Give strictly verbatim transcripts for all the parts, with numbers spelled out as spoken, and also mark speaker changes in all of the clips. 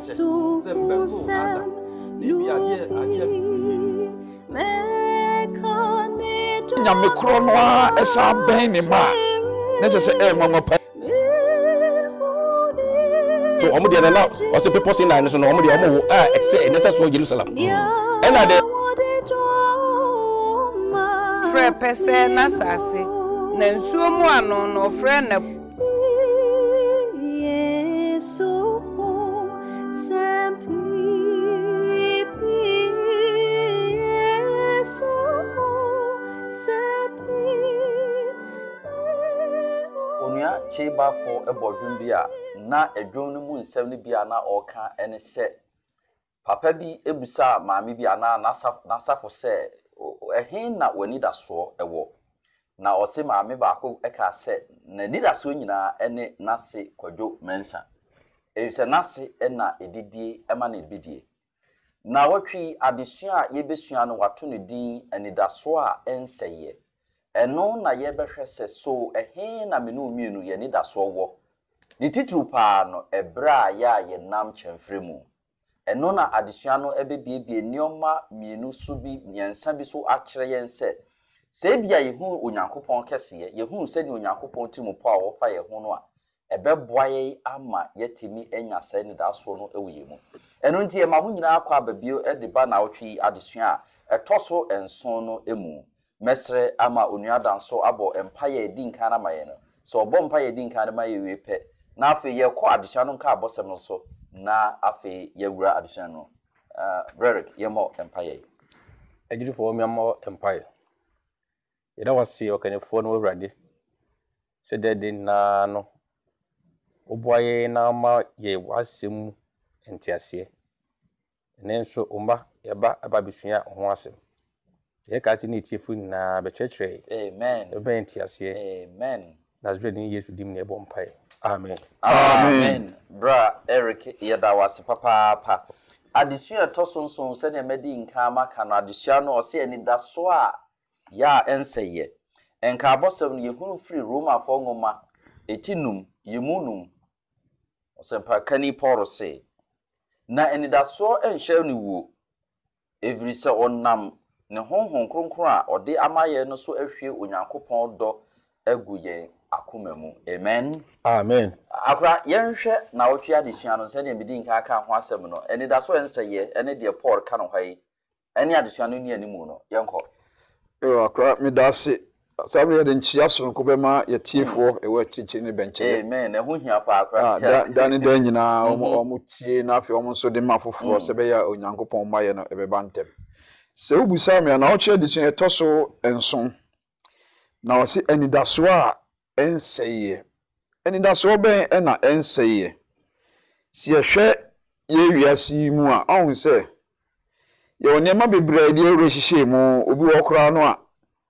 Speaker 1: Yesu Sam Lui
Speaker 2: Nyame kro no a esa ben ni ma na se e mama pa so omo de na o se people sin na so no omo de omo ah excel na so Jerusalem e na de
Speaker 3: frɛ pese na sase na nsuo mu ano no frɛ na
Speaker 4: Chiba for a bodrum bia na edwom no mu nsɛm no bia na ɔka ene sɛ papa bi ebusa maami bia na nasafo sɛ ɛhen na wani da so ɛwɔ na ɔse maami baako ɛka sɛ na ni da so nyina ene nase kwadwo mensa efisɛ nase ɛna edidie ɛma na ebidie na wɔtwi adesua yebesua no wato ne din anidaso a ɛnsɛyɛ eno na ye behwe se so ehe na menu mienu ye ni daso wo ni titru pa no ebra ya ye nam chemfre mu eno na adesua no ebebiebie nioma mienu so bi nyensa bi so akere yen se se bia ye hu onyankopon kese ye hu se ni onyankopon timu pa wo fa ye hu no a ebeboa ye ama yetimi enya sa ni daso no ewe mu eno ntie ma hu nyina akwa babio ediba na otwi adesua etoso enson no emu mesre ama onuadanso abo empire edinka na maye no so obo empire edinka na maye we pe na afi ye ko adesua no nka abosem no so na afi ye wura adesua no uh Beric ye mo empire
Speaker 5: ejiri fo mi mo empire ye da wase okanefo no wurade se dede na no oboaye na ma ye wasem entiase nenso umba ye ba ababisua ho asem ye kasi ni tiefu na betwetwe
Speaker 4: amen
Speaker 5: ebe entiase
Speaker 4: amen
Speaker 5: nazre ni Yesu dim na ebo mpai amen
Speaker 4: amen bra Eric ye da wase papa pa adesua tosonson se na medi nka maka no adesua no ose ani da so a ya enseye enka abosem no ye hunu free Roma fo ngoma etinum yemunum ose pa kani Paul se na ani da so enhye ni wo every se onam ne honhon kronkron a ode amaye no so ahwie onyankopon do agu ye akoma mu amen
Speaker 5: amen
Speaker 4: akra yenhwe na wotwe adesua no se ne medi nka aka ho asem no eni da so enseye ene de Paul ka no hwai eni adesua no ni animu no yenko
Speaker 2: e akra me da se sabre de nchia so nko be ma ye tiefo e wa chichi ne benche
Speaker 4: amen e ho hia pa akra
Speaker 2: ah da da ne da nyina omo tie na afi omo so de ma foforo se be ya onyankopon maye no e be bantem se ubusa me na oche de sun etoso enson na wose anidaso a enseye anidaso ben e na enseye si ehwe ye wiase mu a ohun se ye onema bebre de ewrehihye mu obi wo kora no a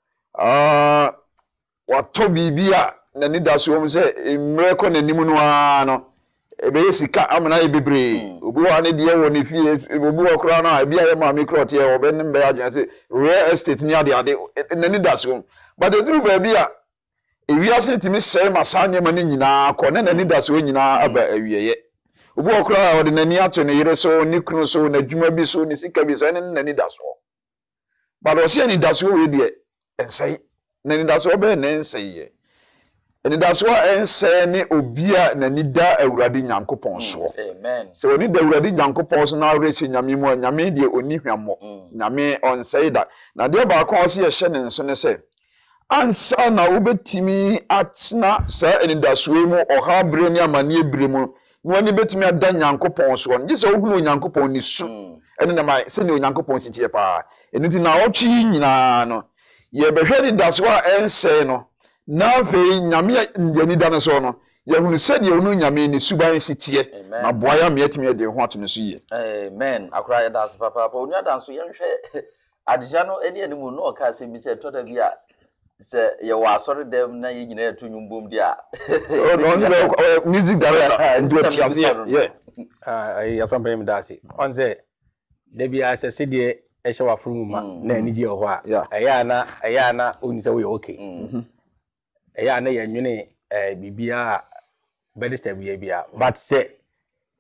Speaker 2: ah wato bibia na nidaso mu se emre ko nanim no a no ebe yesika amana ye bebre obi wa ne de wo ne fie obi wo kra na bia ye ma mikrot ye obe ne mbe agen se real estate ni ade ade nani daso but the true baby a ewiase timi sei masanye ma ne nyina ko ne nani daso nyina aba awieye obi wo kra o de nani ato ne yere so ni kunu so na dwuma bi so ni sika bi so ne nani daso but o se ni daso we de ensei nani daso be ne ensei ye eni daso ense ne obia na nida awurade nyankopon so
Speaker 4: amen
Speaker 2: so oni da awurade nyankopon so na awrechi nyame mu nyame de oni hwamo nyame onsei da na de ba kon so ye hye ne nso ne se ansa na obetimi atna sa eni daso mu oha bre ni amane bre mu no ani betimi ada nyankopon so no gise ohunu nyankopon ni su eni na mai se ne nyankopon si tie pa eni ti na otwi nyina no ye behwe ni daso ense no na ve nyame ndani dane so no ye hunu se de onu nyame ni suban sitie na boaya me atimi de ho ato ne so ye
Speaker 4: amen akra ya das papa papa onu adanso ye nhwe adesua no eni animu no ka se bi se toda bi a se ye wa asore dem na ye nyina eto nyumbom di a
Speaker 2: oh no music director ndo tiazi yeah
Speaker 5: ah ya fam pem dasi on se de bi a se se de e hye wa furu ma na ani je ho a eya na eya na oni se we okay mhm eya na ye nwene eh bibia bedista bia bia but say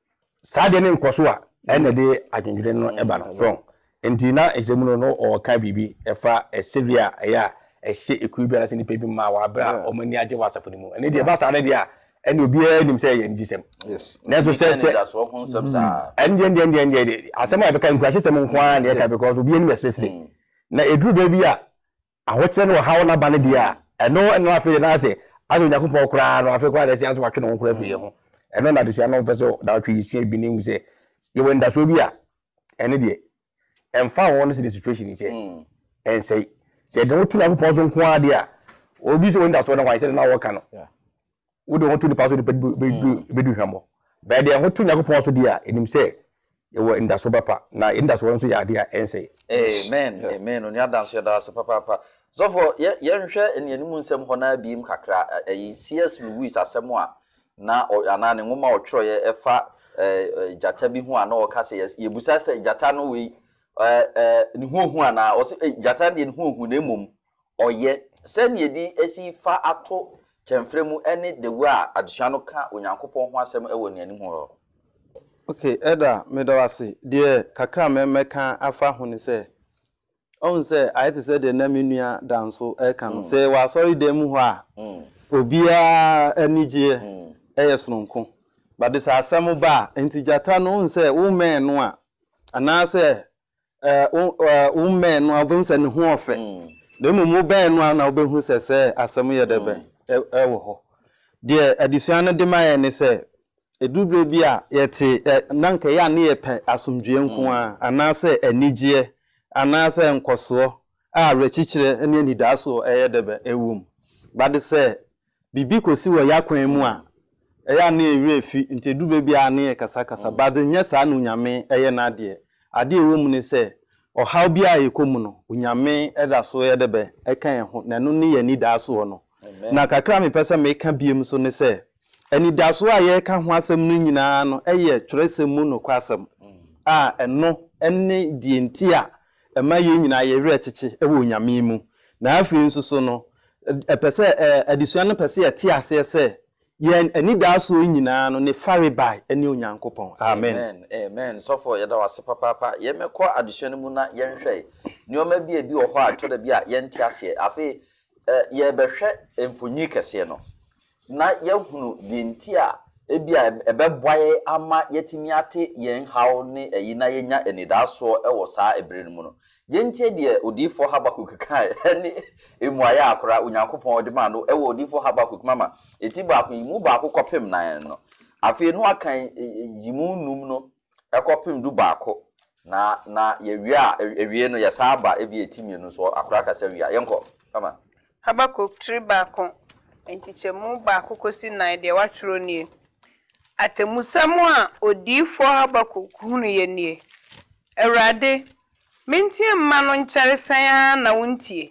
Speaker 5: sade ne nkoso a ene de adwendwere no eba no so enti na ejemu no o ka bibi efa esevia ya ehye ekubi biara se ni pebi ma wa bra o mani age wasafo ni mu ene de ba sade de a ene obi anim se ye ndisem
Speaker 2: yes
Speaker 5: na so se se
Speaker 4: da so ho nsem sa
Speaker 5: ende ende ende ende asem a be kan kwahye sem nko a na ka because obi anim especially na eduru da bi a ahokyere no hawo na ba ne de a eno eno afi na se aso yakopɔ kra no afi kwa de se aso wakwe no kra fi ye ho eno na de so na pese da twi isi bi ni se ye wenda so bi a ene de emfa won se the situation ni che en say se de wotu na pɔ so nko a de a obi se wenda so na wa se na wo ka no wo de wotu de paso de bedu hwamo ba de wotu na pɔ so de a enim se ye wo nda so bapa na nda so nso ya de a en say
Speaker 4: amen amen oni adanso ya da so papa papa so for ye ye nhwe enianimu nsem ho na biem kakra eh C S Lewis asem a na ana ne ngoma otwero ye efa eh jata bi hu ana o ka se ye busa se jata no we eh eh ni hu hu ana o se jata de ni hu hu na emom oye se ne di esi fa ato chemfremu ene de wa adehua no ka onyankopon ho asem e wo enianimu ho.
Speaker 1: Okay, Eda, medawasi, dear kakra me meka afa ho ni se. On say I to say the naminua danso e kan say wa sorry dem ho a obia anije e yesonko but this asem ba enti jata no on say wo men no a ana say eh wo men no obun say ne ho ofe na mu ben no na obehu say say asem ye de be e wo ho de adisua no de ma ne say edubre bi a yete nanka ya ne ye pe asomdwe nko a ana say anije anase nkoso a rechichire ene ni daso eye debe ewum bade se bibi kosi wo yakwan mu a eya na ewe efi ntedube bia na kasa kasa bade nya sa na unyame eye na ade ade ewum ni se ohaw bia yekomu no unyame eda so eye debe ekan ho na no ni ye ni daso no na kakra me pese me ka biem so ne se eni daso a ye ka ho asem no nyina no eye twerese mu no kwasem a eno enne die ntia ema ye nyina ye re chichi e wo nyame mu na afi nso so no epese adisua no pese ye ti ase se ye ani da so nyina no ne fare bai ene onyankopon amen
Speaker 4: amen amen so for ye da wase papa papa ye mekọ adisua no mu na ye nhwe ni o ma bi e bi o ho a to da bi a ye nti ase afi ye behwe emfonyi kese no na ye hunu di nti a ebia ebeboaye ama yetimi ate yen hawo ne eyi na yenya enidaso ewo saa ebre no mu no yentie de odifo Habakuk kai ene emuaya akora onyankopon ode ma no ewo odifo Habakuk mama eti ba ko mu ba ko kopem nan no afi no akan yimu num no ekopem du ba ko na na ye wi a ewie no ye saa ba ebi etimi no so akora kasa wi a yenko mama
Speaker 3: Habakuk tri ba ko entichemu ba ko kosi nan de watworo nie atemusamu a odifo Habakuk hunu ye nie Awurade mentie mma no nkyare na wontie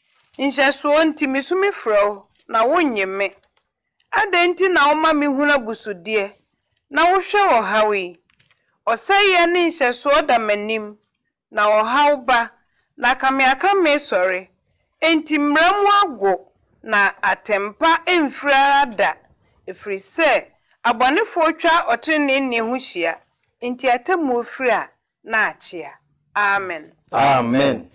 Speaker 3: nhyeso ntimi so mefrɛw na wonyeme adenti na woma me huna busude na wohwɛ ohawi osaye ne nhyeso da manim na ohaw ba na kameaka me sɔre enti mramu ago na atempa emfira da efiri sɛ abonefo twa otrene ne ho hia enti atemu ofira na achia amen
Speaker 1: amen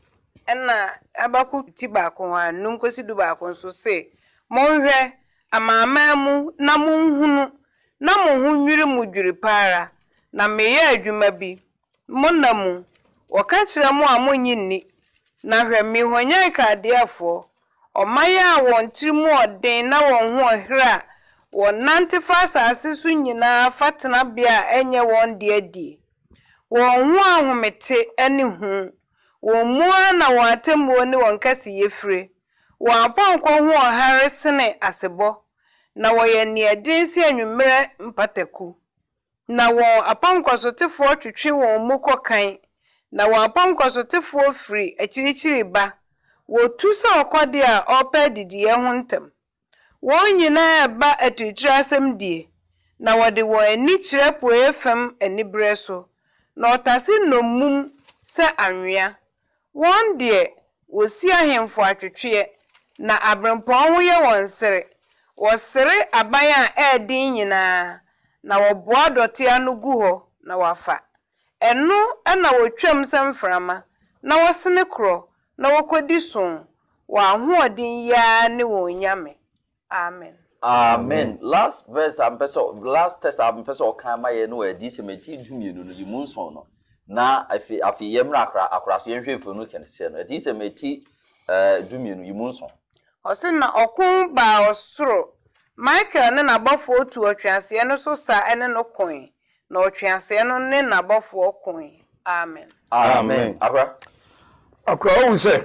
Speaker 3: enna Habakuk ti ba ko ha nunkosi du ba ko so se monhwɛ amamamu na monhunu na monhunwiri mudwiri para na meye adwuma bi monamu woka kire mo a monyinni na hwɛ mi honyan ka adeafo omaya won tirimu oden na won ho ohra won nantefa asase so nyina fatena bia enye won de adie won ho ahomete ani hu won mua na won atemu ni won kase yefre won apankọ ho ohare sene asebo na woye ne adensi anwumere mpataku na won apankọ sotefo twetwe won mukokan na won apankọ sotefo firi akirichiri ba wotu se okode a opa didiye ho ntem won nyina ba atutira asem die na wode won ani kire po efem ani breso na otase nomum se anwea won de wosi ahemfo atwetwe na abrempon ho ye won sere wo sere aban a edin nyina na woboa dote anu gu ho na wafa eno na wotwam samframa na wosene kro na wokodi so wa hoodin ya ne wonyame amen
Speaker 4: amen last verse am person last test am person o kan ma ye no e di se meti dumienu no limu nson no na afi afi yemra akra akra so yenhwe funu kense no e di se meti eh dumienu limu nson
Speaker 3: osin na okun ba osoro Michael ne nabofo otu otwase no so sa ene no koin na otwase no ne nabofo koin amen
Speaker 4: amen akra
Speaker 2: akra o se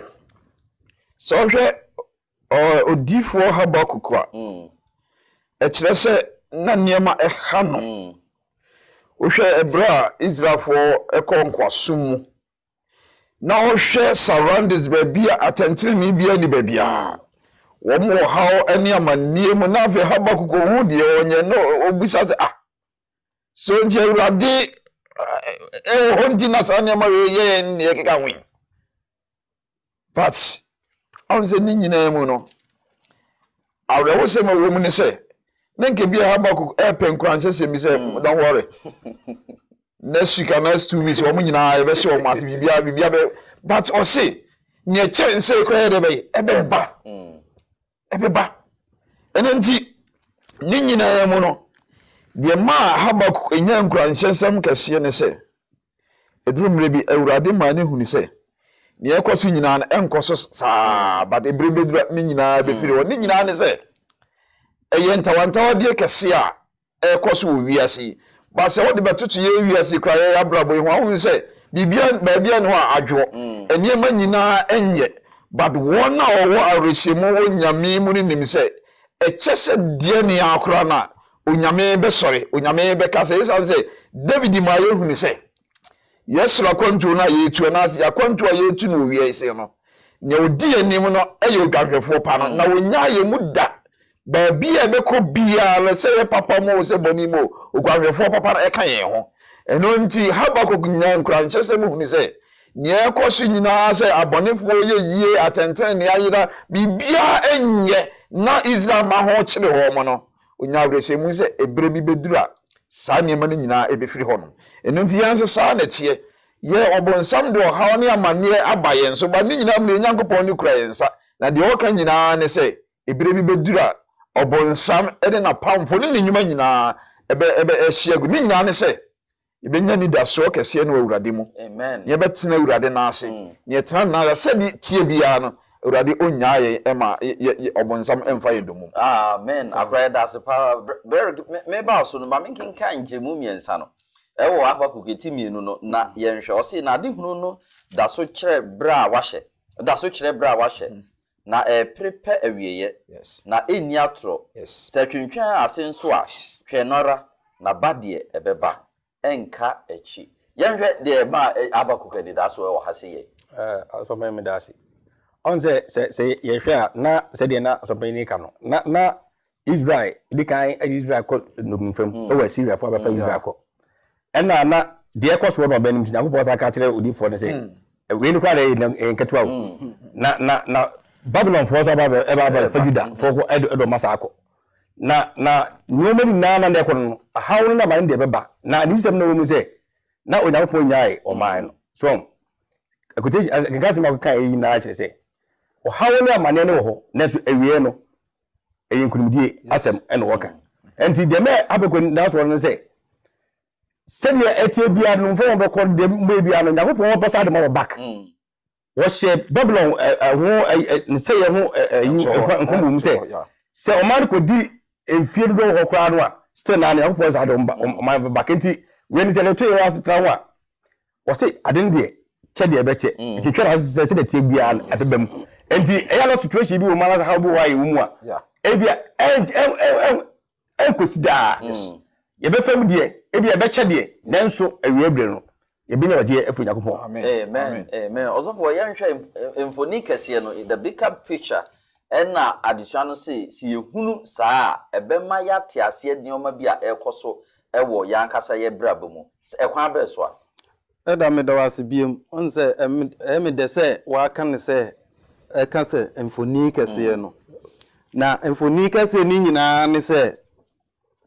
Speaker 2: so hwe odifo Habakuk a mm e kire se na niema e ha no mm o hwe ebra Israelfo e konkwaso mu na o hwe surroundings ba bia atentire ni bia ni ba bia womo how ani amanie mu na fe Habakuk hu de onye no obisa se ah so nje urade e hondi na sa niema ye ne keka wi but on se ni nyina mu no awre wo se ma wo mu ne se nenke bia Habakuk e penkranse se mi se don't worry next week and next two weeks wo mu nyina e be se wo mase bibia bibia be but o se ne chense kra de be e be ba ebe ba enenti ni nyina mu no de ma Habakuk enya nkranhyesem kese ne se edurumre bi awurade ma ne huni se ne ekoso nyina na enkoso saa but ebrebedura ni nyina be firi wo ni nyina ne se eye ntawantawa de kese a ekoso wo wiase ba se wo de betoto ye wiase kra ye abrabo ho ahun se bibia ba bia no a adwo eniema nyina enye but one na owo arehemu onyame mu ni nim se echese die ne akora na onyame be sori onyame be kase isa se David ma ye hunu se yesra kwantu na ye tu na ya kwantu a ye tu no wie ise no ne odi anim no eye odwahwefo pa no na wonya ye mu da ba bia be ko bia le se ye papa mo se boni mo ogwahwefo papa na e kan ye ho eno nti Habakuk nya nkran chese mu hunu se nye kosu nyina se abonefo ye yie atenten ne ayira bibia enye na Israel ma ho kire ho mo no onya wrehemu se ebre bi bedura sa niema ne nyina ebefiri ho no eno nti yanso sa na tie ye obonsam do ha ne amane abaye nso ba ne nyina mu nyankopon ne kura yensa na de oka nyina ne se ebre bi bedura obonsam ede na pamfo ne nyuma nyina ebe ebe ehyiagu ne nyina ne se ibenya ni daso kese no awurade mu
Speaker 4: amen
Speaker 2: ye betina awurade na ase ye tena na se di tie bia no awurade onya ye ema obonsam emfa ye domu
Speaker 4: amen akra daso pa me ba so no ma menkin kan jemu miensa no e wo Habakuk etimienu no na ye nhwe o se na de hunu no daso kire bra wahye daso kire bra wahye na e prepare awieye na eni atro se twentwan ase nso a hwe nora na badie ebeba enka echi yenhwe de ma Habakuk de daso e wo hase ye
Speaker 5: eh aso me dasi on se se ye hwe na se de na so ni ka no na na Israel di kan Israel ko no mfam o wa Syria fo abafa Israel ko ena na de ko so no ba nim nyakopɔ sa ka kire odi fo ne se we ni kwa de nketwa na na na Babylon fo so ba e ba ba fa Juda fo ko edo masako na na nyoma ni na na de ko no hawo na ba ndi beba na di sem na wo mu se na onyankopɔ nyae o man no so ekote gagasi ma ka yi na akire se o hawo na amane no ho na so awie no eyin kunimdie asem ene woka enti de me abeko na so no se sɛdeɛ ɛtie bia no mfo be kɔ de mbe bia no nyakopɔ wo pasa de ma back wo hye Babylon ho nse ye ho nkomo mu se sɛ o man ko di emfie do ho kra no a still na nyakopɔ sa de o back enti we ni sɛ le to ye astra ho a wo se aden de kyɛ de be kyɛ twetwa na sɛ sɛ de tie bia atebam enti eya no situation bi wo man sa ha bo wa ye wo mu a e bia en en en kosida ye be fam de ebi e be che de nanso awie abre no ye bi na waje afu Yakobon
Speaker 4: amen amen amen osofo ye nhwe emfoni kese no the bigger picture ena adesua no se si ehunu saa ebema ya te ase dioma bi a ekoso ewo yankasa ye braba mu ekwan be so a
Speaker 1: eda me da wase biem on se e me de se wa kan se e kan se emfoni kese no na emfoni kese ni nyina ne se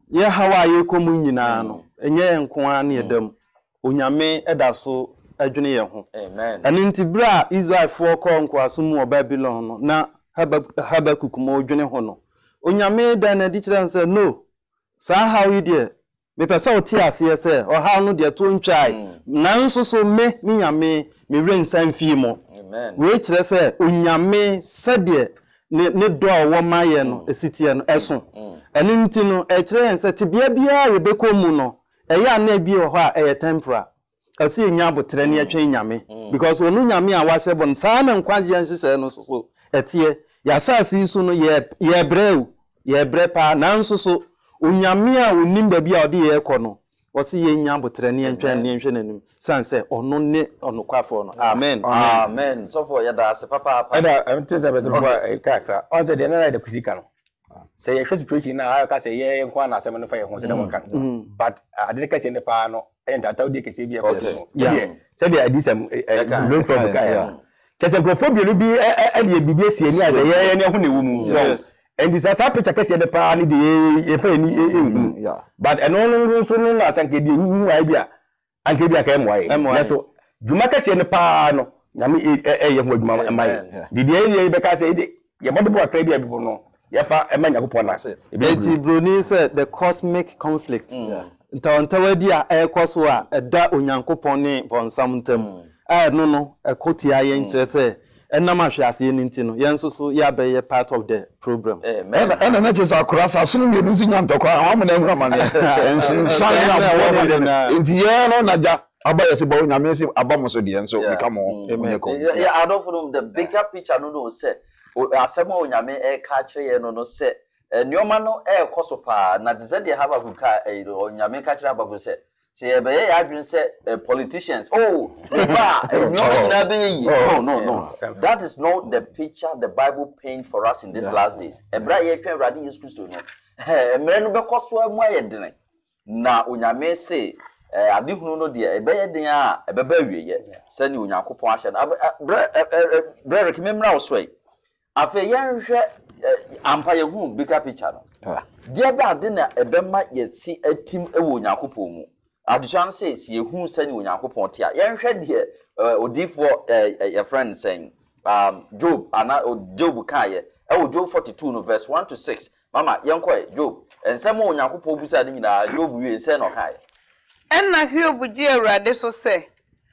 Speaker 1: ye hawa ye komu nyina no enye nko an edam onyame eda so adwene ye ho
Speaker 4: amen
Speaker 1: ene nti bra Israel fo ko nko asomu o Babylon no na Habakuk mo dwene ho no onyame da na di kire nse no sa how yi de me pese o ti ase se o how no de to ntwai nanso so me me nyame me rensan fi mo
Speaker 4: amen
Speaker 1: we kire se onyame se de ne ne do a wo maye no esitie no eso ene nti no e kire nse tibia bia ye bekomu no eya na bi ho a eye tempera asi enya botre ne atwa nyame because onu nyame a wahye bon saa na nkwaje nhye no so etie ya sasi so no ye ye brew ye bre pa nanso so onyame a onim ba bia ode ye kɔ no wasi ye nya botre ne atwa ne nhwe nanim sanse ono ne ono kwafo no amen
Speaker 4: amen so for ya da se papa papa
Speaker 5: ada am tese be se boy kakra on se de na de kusika no se ye hwe situation na ka se ye nko na asem no fa ye ho se de waka but ade ka se ne pa no enta taw de ke se bi e ko so yeah se de adisem low trouble ka ya chese prophobia no bi e de bibia sie ni ase ye ne ho ne wo mu and this as picture ka se de pa ni de ye fa ni e yeah but eno no so no na sanke de hu ai bia anke bia ka mo ai na so djuma ka se ne pa no nyame e ye ho djuma mai de de ye be ka se de ye mo de bo akra bia bibo no ye fa e ma nyakopo na se
Speaker 1: eti broni se the cosmic conflict nta ntawadi a e koso a eda onyankopon ne bonsam ntam a no no e kotia ye nkire se enam ahwease ni nti no ye nso so ya be ye part of the program
Speaker 2: amen ena na chesa kurasa sunu bi nsi nya ntokwa awu na ehura mane ensin san ya na nti ye no na ja abaya se bo nyame se abamoso de enso become amen
Speaker 4: yeah I don't know the bigger picture no no say asema onyame e ka kire ye no no say nioma no e koso pa na deze de Habakuk ka onyame ka kire Habakuk say say ebe ye adwin say politicians oh ba nioma na be yi no no no that is not the picture the Bible paint for us in these last days ebra ye twa Awurade Yesu Kristo no emre no be koso amu ayedene na onyame say ade hunu no de ebe ye den a ebe ba wieye say ni onyankopon ahye na bra bra rekimemra osoi afa yenhwe ampa ye hu bigger picture no dia ba de na ebema ye ti atim ewo onyankopon mu adusan say si ye hu sani onyankopon tia yenhwe de odifo your friend saying um Job ana Job kan ye ewo Job forty-two no verse one to six mama yenkoi Job ensem onyankopon busa de nyina Job wie say no kan ye
Speaker 3: enna Hiob ji Awurade so se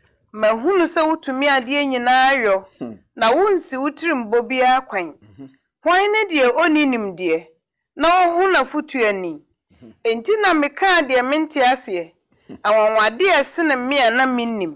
Speaker 3: mahunu se wutumi ade nyina ayo na wonsi wutirim bobia kwan hwan ne de oninim de na ohu na futu ani enti na meka de menti ase awanwade ese na me na minnim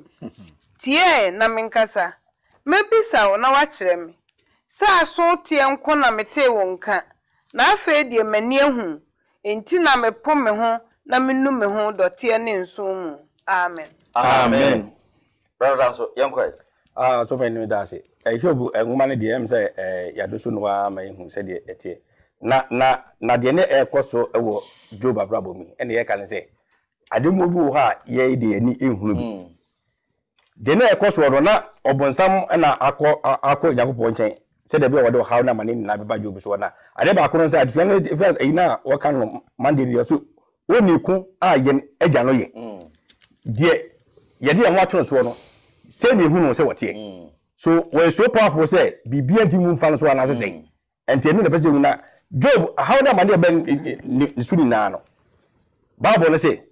Speaker 3: tie na menkasa mebisa na wachire me sa so tie nko na mete wonka na afa de mani ahu enti na mepo me ho na minnu me ho dotie ne nso mu amen
Speaker 4: amen brother so yenkoi
Speaker 5: ah so fa ni da se eh Hiob enwuma ne de em say eh yadoso no wa ma ehu se de etie na na na de ne e koso ewo Job abrabo mi ene ye kan say ademu bu ha ye de ani ehunu bi de ne e koso ro na obonsam na akọ akọ Yakobon chen se de be wo de ha na mane na be ba Job so na ade ba akọ say adufia no first e na wo kan no mande de so woni ku a ye agya no ye de ye de ho atoro so no se ne hu no se wote so we so powerful say bibia di mu fan so ana se say enti enu na pese hu na Job how da mane be ni suri na no Bible no say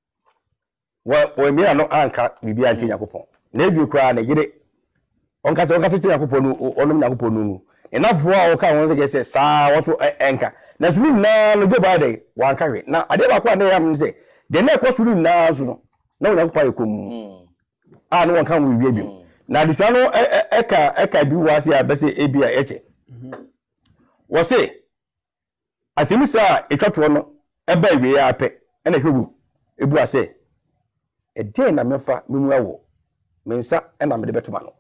Speaker 5: wa o mi no anka bibia nti Yakobon na ebi kura na yire onka se onka se Yakobon no onum Yakobon no enough wa o ka won se say sa wo so enka na suri na no Job ade wa anka we na ade ba kwa na yam say de na ko suri na so no na Yakobon akom ah no won kan we bi na diswa no eka eka bi wase a bese ebi a eche wo se asimisa etwato no eba ewe ya ape na hwebu ebu ase e dey na mefa memu awo mensa na me de betoma no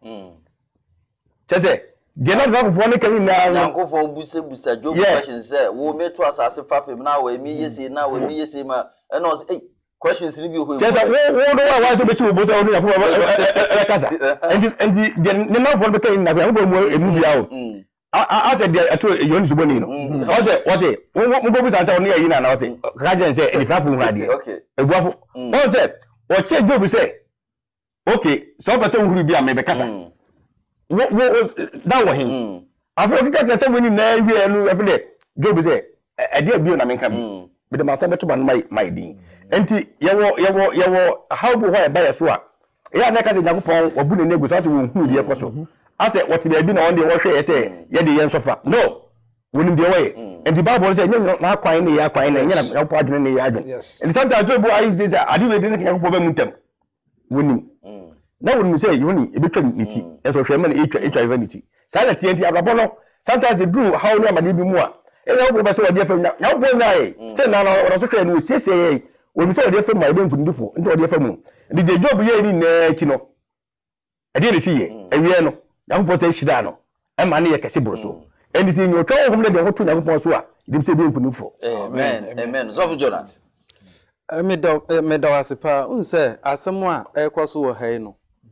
Speaker 5: chese de na do fo no kan na
Speaker 4: Yankofo buse busa Job questions say wo meto asase fapem na wo emi yesi na wo emi yesi ma e no say questions ni bi ho
Speaker 5: chese wo wo do wa wa so be chi wo busa onu Yakobo e kasa and and de na fo no kan na Yakobo mu emu bia o I said I told you only Subonino. Was it was it? What was I said near you now? I say Rajan said if I from radio. Okay. A waffle. What said? What said Job say? Okay, some person who be a maybe Casa. What was that was him? I feel like I said when you know every day. Job say a dear be on a man. But the master to my my ding. And yawo yawo yawo how do I buy a swap? Yeah, like I said, Yapon or Bunny Negus as who be a person. I said, what they been on the wash, I say, yeah, the answer for no, wouldn't be away. And the Bible said, you're not crying, they are crying, and you're not part in the yard. Yes. And sometimes I say, I do it in them. Winning. Now, when you say you need a bit of nitty, as a family each vanity. Silent T N T Ababono, sometimes they do how near my baby more. And I will say, dear friend, now, boy, I still now, I was a who say, when we saw their friend, my don't do for into their family. Did the job here in Chino? I didn't see it. And we are no. Young person Shidano. I'm money a Cassibroso. And it's in your town home that they want to have Ponsua. You didn't say being Punufo.
Speaker 4: Amen. Amen. Zofu Jonas.
Speaker 1: I made a pa, unse, as someone a cross over Haino.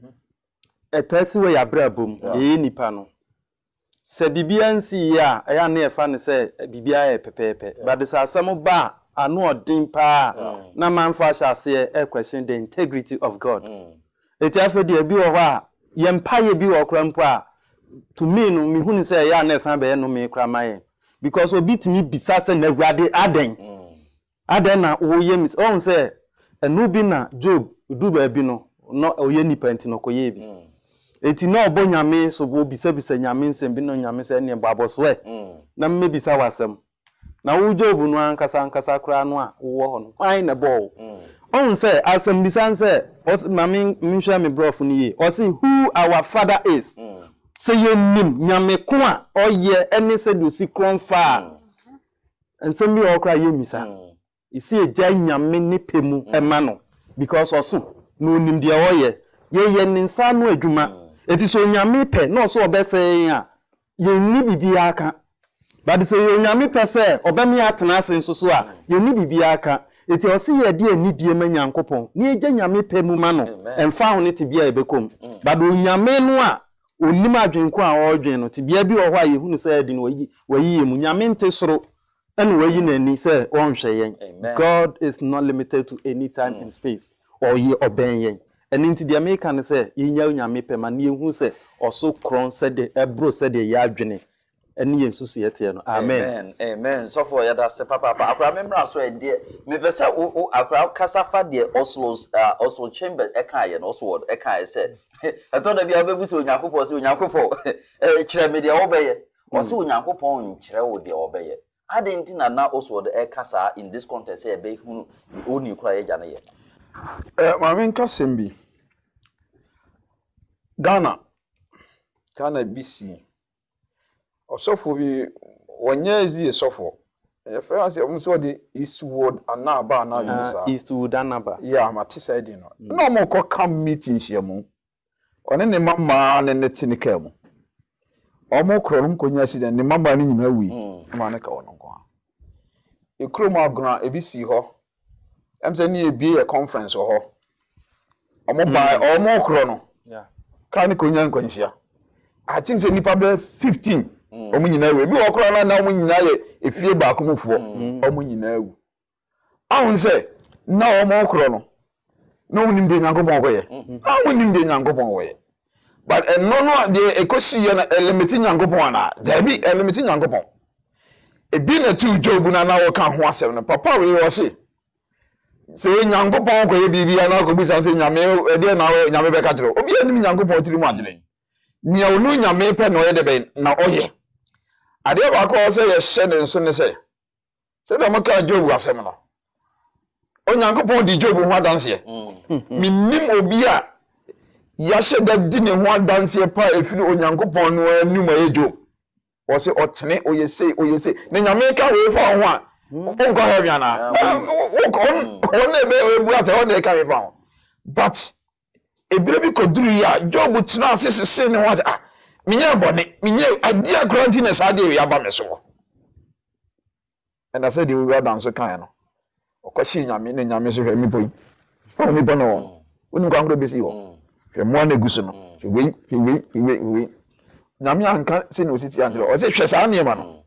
Speaker 1: A Tessiway a brabum, ye nipano. Se Bibiansi ya, I am near funny say, Bibia pepe, but this are some bar. I know a dim pa. No man for shall say a question the integrity of God. It after the be or Yempire be or crampa. To me, no me who say ya ne sambe no me cramaye. Because obi to me bisase na wade aden. Aden na oye mis on say enu bi na Job du ba bi no no oye nipa nti no koye bi. Eti na obo nyame so bo bisa bisa nyame nsem bi no nyame se ne babo so e. Na me bisa wasem. Na wo Job no ankasa ankasa kra no a wo ho no. Why na ball? On say asem bisan say os mame minhwa me brof no ye. O say who our father is. Say ye nim nyame ko a oye ene se do si kron fa. Ensem bi o kra ye misa. Isi eja nyame ne pemu ema no because oso no nim de oye ye ye ninsa no adwuma. Eti so nyame pe no so obese a ye ni bibia aka. But say ye nyame pe se obemi atena ase nso so a ye ni bibia aka. Eti o si ye de ani die ma nyankopon ni eja nyame pe mu ma no emfa ho ne tibia ebekom. But o nyame no a onim adwenko a odwen no tibia bi o ho a ye hunu say adi no wayi wayi mu nyame nte soro ene wayi na ni say onhwe yen. God is not limited to any time and space or ye oben yen. And into the American say ye nya nyame pe ma ne hu say oso kron said the ebro said the ya adwene ene yen susu yete no. Amen.
Speaker 4: Amen. Amen. So for ya da se papa papa akra memra so e de me be say o akra kasa fa de Oslo's uh, Oslo chamber e kan ye no Oslo e kan say e to da bia obebu se onyankopon se onyankopon e kire me de obeye o se onyankopon nkire wo de obeye adenti na na Oslo e kasa in this context e be hunu oni kura ye jana ye
Speaker 2: eh ma men kasem bi Ghana Ghana B C Osofo bi wonye ezi esofo e fe ase o mso de Eastwood anaba na yisa
Speaker 1: Eastwood anaba
Speaker 2: yeah ma ti side no no mo ko kam meeting hia mu one ne mama ne ne tinika mu o mo krorum ko nya accident ne mama ne nyina wi ma ne ka wono ko e krom aguna e bi si ho em se ne e bi e conference ho o mo ba o mo kro no
Speaker 1: yeah
Speaker 2: ka ne ko nya nkwanhia I think se nipa be fifteen o mo nyina wi bi o kro na na o mo nyina ye efie ba ko mofo o mo nyina wi ahun se na o mo kro no no nim de nyankopon ko ye ah nim de nyankopon wo ye but en no no de ekosi ye na elemeti nyankopon na da bi elemeti nyankopon e bi na tu Job na na wo ka ho asem no papa we wo se se nyankopon ko ye bibia na ko bi san se nyame e de na nyame be ka kire obi anim nyankopon tiri mu adene nya onu nyame pe no ye de be na oye ade ba ko se ye hye ne nso ne se se da maka Job asem no onyankopon di Job ho adanse minnim obi a ya hye da di ne ho adanse pa efiri onyankopon no anim aye Job o se otene oye se oye se ne nyame ka we fa ho a onko ha bia na on ne be we bu ata on ne ka we fa ho but ebire bi koduru ya Job tena asese se ne ho ah minya bone minya adia grantness ade we aba me so and I said you we dance kan no okoshi nyame ne nyame so hwe mi boy o mi bono wonu kwa ngro besi ho hwe mo na gusu no hwe we hwe we hwe we nyame anka se no siti antro o se hwe saa niema no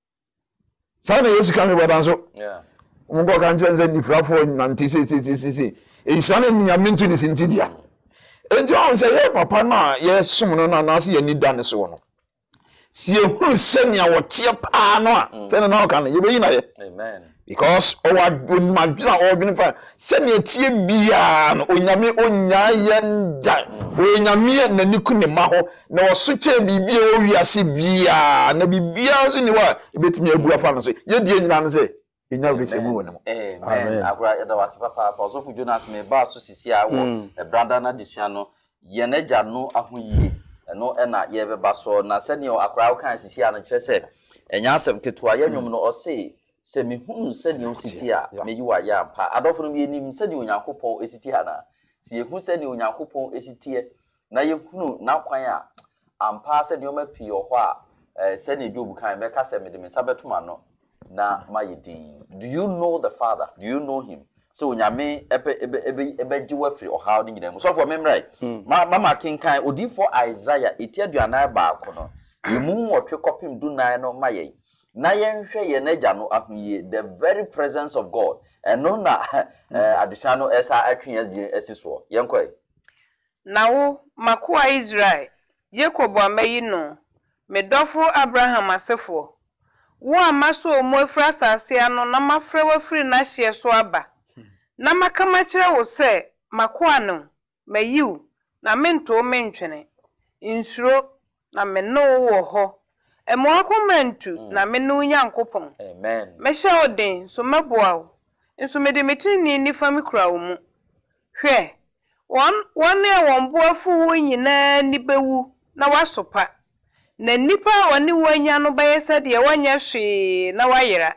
Speaker 2: saa na yesu kan bodan so
Speaker 4: yeah
Speaker 2: mo go kan nze ni frafo nanti se se se se e sana nyame ntu ni sinti dia enti on se ye papa na ye som no na na se ye ni dan so no si e hu se nia wo tie pa no a se na o kan ye be yi na ye
Speaker 4: amen
Speaker 2: because o wa madina o bin fa se nia tie bia no onyame onya ye nda onyame na niku ne ma ho na wo so che bibia o wiase bia na bibia so ni wa ebetimi agu afa no so ye die nyina no se enya we se mu wonemo
Speaker 4: amen akura ya da wase papa pa so fu Jonas me ba so sisi a wo e branda na desua no ye na gya no ahoyie no e na ye be ba so na se ne akura wo kan sisi a no kire se enya asem ketua ye nwom no o se se me hunu se ne o siti a me yi wa ya ampa adofo no me enim se ne onyankopon esiti ha na se ye hu se ne onyankopon esiti na ye hunu na kwan a ampa se ne o ma pi o ho a se ne Job kan me ka se me de me sabetuma no na mayedin. Do you know the Father? Do you know him? So nyame ebe ebe ebe ebe jiwa free o how ni nyina so for memory ma mama kinkan odi for Isaiah etiaduana ba akono emu wotwe kopim du nan no maye na yenhwe ye naja no ahoye the very presence of God and no na adesua no esa atwen esiso yenkoi
Speaker 3: na wo makoa Israel Jacob amayi no medofo Abraham asefo wo amaso omo afra sase ano na mafre wafri na hye so aba na makama kire wo se makoa no mayiw na mento mentwene insuro na menno wo ho emo akomantu na menno nyankopon
Speaker 4: amen
Speaker 3: mehye odin so maboa wo nso mede metini ni fami kura wo mu hwe won won e won boafu wo nyina ni bewu na wasopa na nipa woni wanya no bayesa de wanya hwe na wayera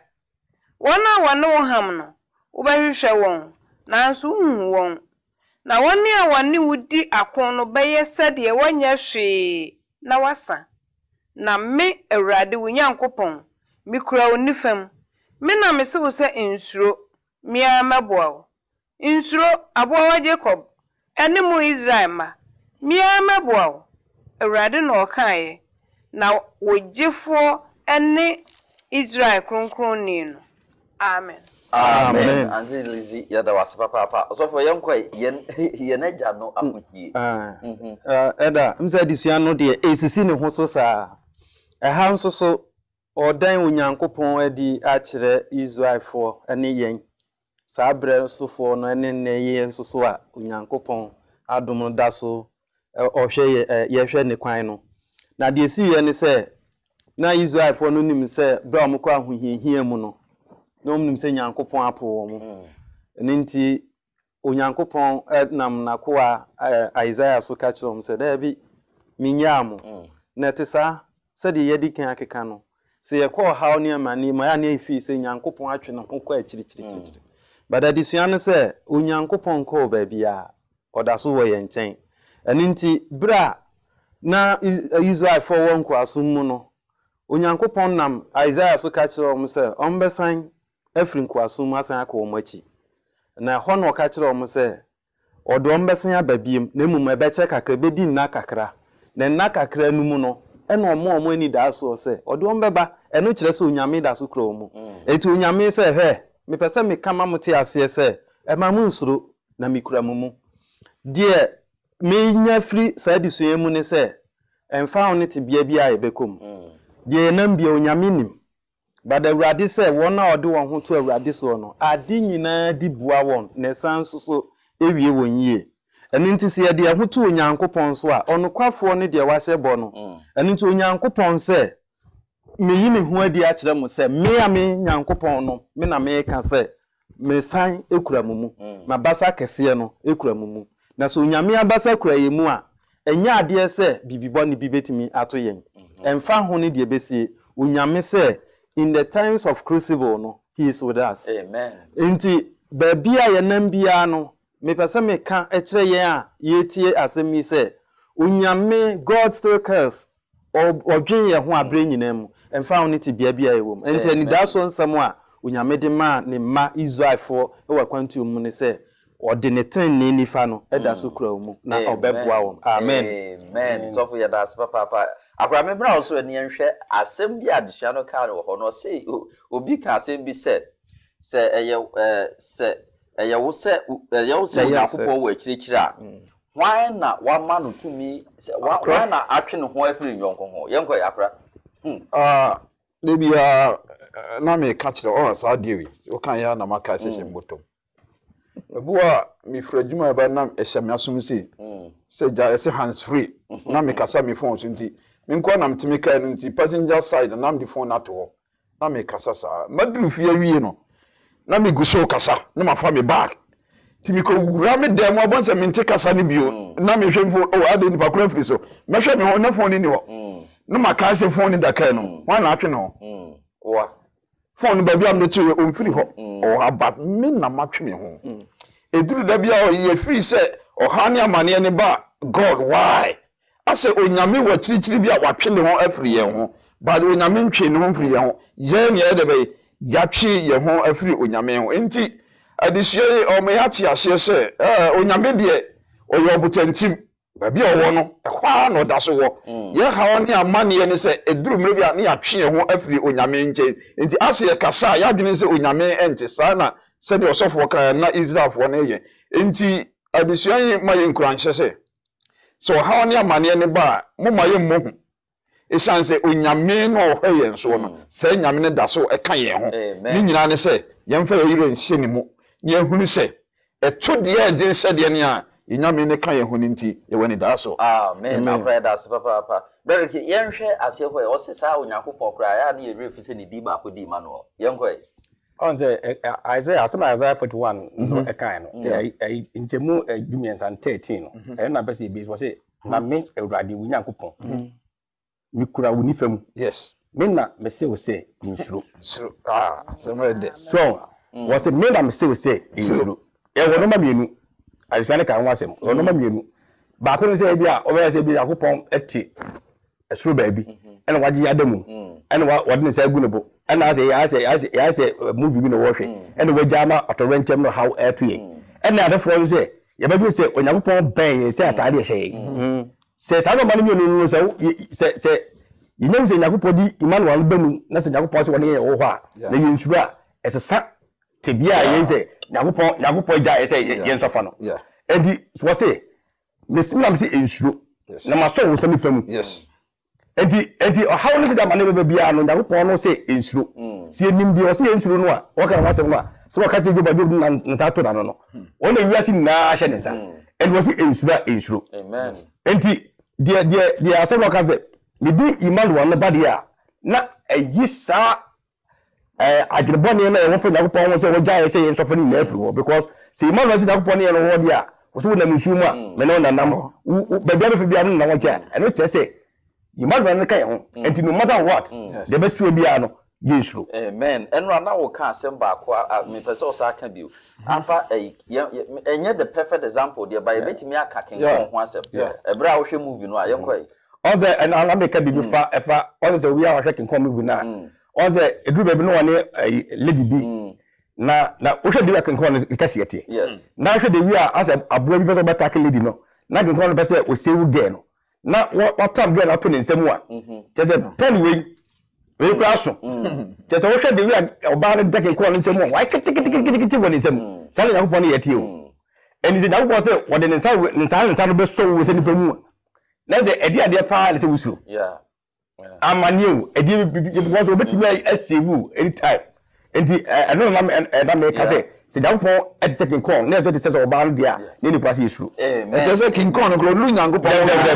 Speaker 3: wona wone wo ham no wo bahwehwe won nanso hu won na woni a woni wudi akon no bayesa de wanya hwe na wasa na me awurade wo nyankopon mi kura oni fam me na me se wo se insuro mi amaboa insuro aboa wa Jacob ene mo Israel ma mi amaboa awurade no okaye na wojefo ene Israel kronkron ni no amen
Speaker 4: amen anzi lizi ya da wase papa papa so for yenkoi yen yen aja no akotie
Speaker 1: ah eda mza disua no de esisi ne ho so saa eha nso so odan onyankopon adi a kire Israel fo ene yen saa bre sofo no ene ne yen nso so a onyankopon adom da so ohwe ye hwe ne kwan no na de si ye ne se na Israel fo no nim se bra mo kwa ahohiehia mu no no nim se nyankopon apo mo nti onyankopon nam na kwa Isaiah so ka kiro mo se da bi minyam na te sa se de yedi kan akeka no se ye kwa haw ne amani ma ya ne efi se nyankopon atwe no ho kwa akiri kiri kiri bada disua ne se onyankopon ko ba bia odaso wo ye nchen nti bra na Israel for won kwa asum no onyankopon nam Isaiah so ka kiro mo se ombesan afrin kwa asum asan akọ machi na ho no ka kiro mo se odo ombesan ababiem na mum ebeche kakra bedi na kakra na na kakra nu mu no ena omo omo ani da so se odo ombeba eno kire se onyame da so kro mu eti onyame se he me pese me kama mote ase se e ma mu nsuro na mikura mu mu die me nya free sa disue mu ne se emfa on te bia bia ebekom die nam bia onyame nim bada awurade se won na ode won ho to awurade so no ade nyina di bua won na sanso so ewie won yie eni nti se de ho to onyankopon so a onokwafo ne de wahye bo no eni nti onyankopon se me yi me ho adi a kire mo se me a me nyankopon no me na me ka se me san ekura mumu ma basa kese no ekura mumu na so onyame abasa kura yemu a enya ade se bibibo ne bibetimi ato yen emfa ho ne de besie onyame se in the times of crucible no he is with us
Speaker 4: amen
Speaker 1: nti babia ye nam bia no me pese me ka e kire yen a yetie asemi se onyame God still cares odwen ye ho abre nyina mu emfa ho ne ti bia bia ye wom enti ani da so nsam a onyame de ma ne ma Israel fo e wa kwantu mu ne se ɔde ne tren ne nifa no ɛda so kura mu na ɔbɛboa wɔn amen
Speaker 4: amen so for ya das papa papa akra me bra so ani nhwɛ asɛm bi adehua no ka no hɔ no say obi ka asɛm bi sɛ sɛ ɛyɛ sɛ ɛyɛ wo sɛ ɛyɛ wo sɛ yakopɔ wɔ akyirikyiri a hwan na wama no tumi sɛ hwan na atwe ne ho afiri nyɔnko ho yɛnkɔ yakra
Speaker 2: ah lebia na me ka kyerɛ ɔ saa dewi o kan ya na maka sɛ mbotom ebuwa mi frajuma ba na ehya me asom si sɛ ja ɛsɛ hands free na me kasa me phone so nti me nko na mtimi ka no nti passenger side na me the phone ato hɔ na me kasa saa maduru fie wie no na me guso kasa na ma fa me back ti mi ko wura me dem abon se me nte kasa ne bio na me hwɛ mfo o ade ni pakura free so me hwɛ me ho na phone ni hɔ na ma ka se phone ni da ka no wa na atwe no
Speaker 4: wa
Speaker 2: phone ba bia me to o mfiri hɔ o aba me na matwe me ho eduru da bia o ye free se o ha ne amane ne ba god why ase onyame wa chirichiri bia watwe ne ho afiri ye ho ba onyame ntwe ne ho afiri ye ho ye ne ye de be yatwe ye ho afiri onyame ho enti adihye o me yati ahye se eh onyame de o ye obutantim ba bia o wo no ehwa no da so wo ye ha ne amane ne se eduru mre bia ne yatwe ye ho afiri onyame nche enti ase ye kasa ya dwene se onyame ente sa na se de osofo kan na Israelfo na ye enti adihye ma ye nkuranhye se so ha ne amane ne ba mo ma ye mmohu esan se onyame no hwe ye nso no se nyame ne da so e kan ye ho ni nyina ne se ye mfa ye yire nhye ne mu ni ehunu se eto de e din se de ne a nyame ne kan ye ho nti ye wani da so
Speaker 4: amen na pray da so papa papa bereke ye nhwe ase hwe o se sa onyankopon kra ya na ye refi se ne di ba ko di ma no ye nkoi
Speaker 5: on say Isaiah some Isaiah forty-one no e kan no e ntemu dumiensa thirteen no e na be se bi so say na me Awurade wo Nyankopon mi kura wo nifam
Speaker 2: yes
Speaker 5: me na me se wo say insuro
Speaker 2: so ah so me de
Speaker 5: so wo say me na me se wo say insuro e wo no ma mienu adisane kan wa sem wo no ma mienu ba ko no say bia o be say bi Nyankopon eti esuro ba bi ena waji adamu ena wa de ne say gu ne bo ena say ya say ya say movie bi no wo hwe ena waji ama otorenchem no how air to ye ena adefo say ye ba bi say Onyankopon ben say atade ye hye se sa no manu mi no se se se yinyem se Nyankopon di Emmanuel banu na se Nyankopon se woni ye wo ho a na ye nsuru a esesa tebia ye se Nyankopon Nyankopon ja ye se ye nsofa no edi so se me simlam se nsuru na ma so wo se mi fam
Speaker 2: yes
Speaker 5: edi edi o hawo ne se da manu be bia no Nyankopon no se nsuru se enim di o se nsuru no a wo ka wa se no a se wo ka te joba jobu na nsa to na no no wo na wiase na hye ne nsa edi wo se nsuru a nsuru
Speaker 4: amen
Speaker 5: enti dia dia dia asema kaze me bi Emmanuel no ba dia na ayisa eh adrebone na e wo fa Nyankopon wo se wo gya se yen sofa ni na afiri wo because se Emmanuel se Nyankopon ne no wo dia wo so na musu mu a me no na nam ba bia be fa bia no na wo gya e no che se Emmanuel no kan ho enti no matter what the best way bia no yesuro
Speaker 4: amen enra na wo ka asem ba ko me pese o sa ka bi afa enye the perfect example there by betimi aka ken ho asem e bra wo hwe movie no a yenkoi
Speaker 5: oze en ala me ka bibi fa efa oze we a hwe ken movie na oze eduru baby no woni lady b na na wo hwe de ken kon no kase yete
Speaker 4: yes
Speaker 5: na hwe de wi a ase aboa bi pese bata ken lady no na ken kon no pese o sewu girl no na what time girl na to ne nsam a just pen we we kwaso just wo hwe de wi a oba no de ken kon no nsam a why kitikitikitikiti woni nsam sale Nyankopon ne yete o eni se Nyankopon se wo de ne nsa ne nsa ne nsa no be so wo se ni famu na ze edi ade pa le se wusu
Speaker 4: yeah
Speaker 5: amaniu edi because obetimi asevu anytime enti eno na na me ka se se Nyankopon at second call na ze se se oba no dia ne ni kwase yesuru
Speaker 2: e se king kon no lu Nyankopon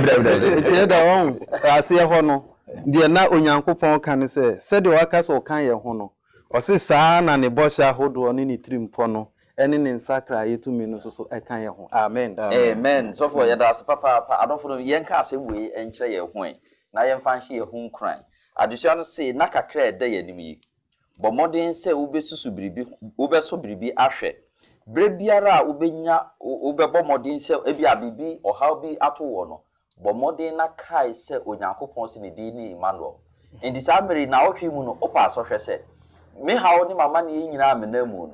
Speaker 1: e da won ase ho no de na Onyankopon kan se se de waka so kan ye ho no o se saa na ne bosha hodo ne ni trimpo no ene ne nsakra yetumi no so so e kan ye ho amen
Speaker 4: amen so for ye da se papa papa adofo no yen ka asem we enkyere ye ho na yen fa nhye ye ho nkran adesua no se na kakra eda ye nim yi bo modern se wo besusu biribi wo beso biribi ahwe bre biara wo benya wo bebo modern se ebi abibi ohaw bi ato wo no bo modern na kai se Onyankopon se ne di ni Emmanuel indi sa mere na otwe mu no opa so hwe se me hawo ni mama ne nyina amenamu no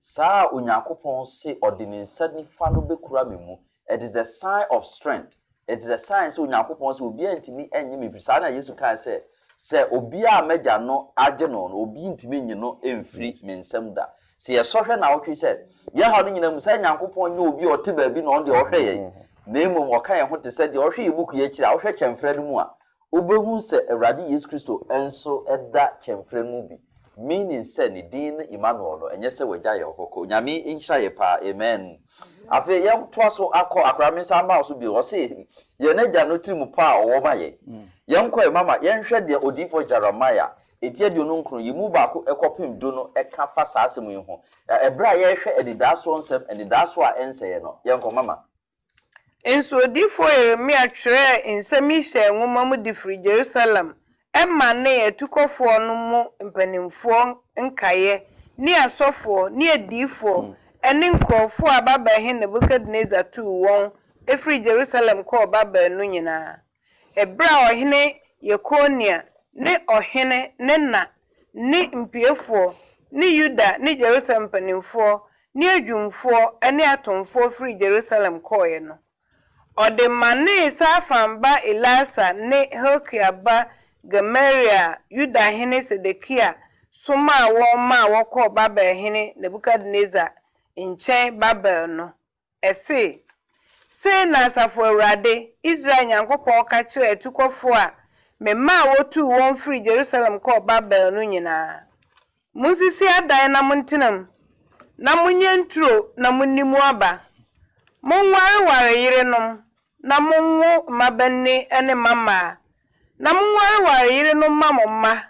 Speaker 4: Sa Unyakopon say ordinin suddenly fano be kura me mu. It is a sign of strength. It is a sign so Unyakopon will be intimi enyi me fisana Yesu kan say say obi a meja no agye no obi intimi nyi no emfiri me nsem da. Se ye sohwe na wotwe say ye ha no nyina mu say Unyakopon nye obi ote ba bi no de ohwe ye. Na emom oka ye ho te say de ohwe ibuku ye kira ohwe kyemfre no mu a obehu say Awurade Yesu Kristo enso eda kyemfre mu bi. Meaning said ni din Emmanuel no enye se wagya ye hokoko nyame inhira ye pa amen afi ye to so akọ akra me sa ma so bi o se ye na gya no tirim pa owo ma ye ye nkọ e mama ye nhwe de odifo Jeremiah etie de no nkro yi mu ba ko ekopem do no eka fa sa asem yi ho ebra ye hwe edidaso nsem edidaso a ense ye no ye nkọ mama
Speaker 3: enso odifo Yeremia twere nsem hye nwoma mu di fri Jerusalem Emma ne etukofo no mu mpanimfo nkaye ni asofo ni edifo ene nkrofo ababa he Nebukadnezar tu won efri Jerusalem ko baba no nyina ebra ohene Yekonia ne ohene ne na ni mpiefo ni Yuda ni Jerusalem mpanimfo ni adwumfo ene atomfo free Jerusalem ko ye no ode mane safamba Elasa ne Hilkiaba Gamaria Yuda hene Sedekia soma wo ma wo ko Babel hene Nebukadnezar nchen Babel no ese se na asafo Awurade Israel Nyankopon ka kire etukofo a me ma wo tu won free Jerusalem ko Babel no nyina munsisi adan na muntinam na munye nturo na munnimu aba monware ware yirenom na monwo mabenne ene mama na munware ware yire no mamma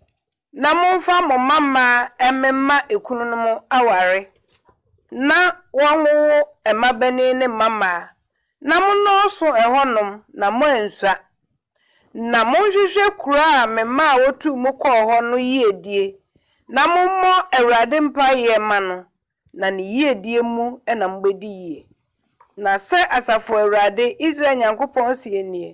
Speaker 3: na munfa momma ememma ekununum aware na wonwo emabane ne mama na munnoso ehonom na mo ensa na monhwehwe kura memma wotu mukọ ho no yiedie na mommo Awurade mpa ye ma no na ne yiedie mu ena mbedi yie na se asafo Awurade Israel Nyankopon sie nie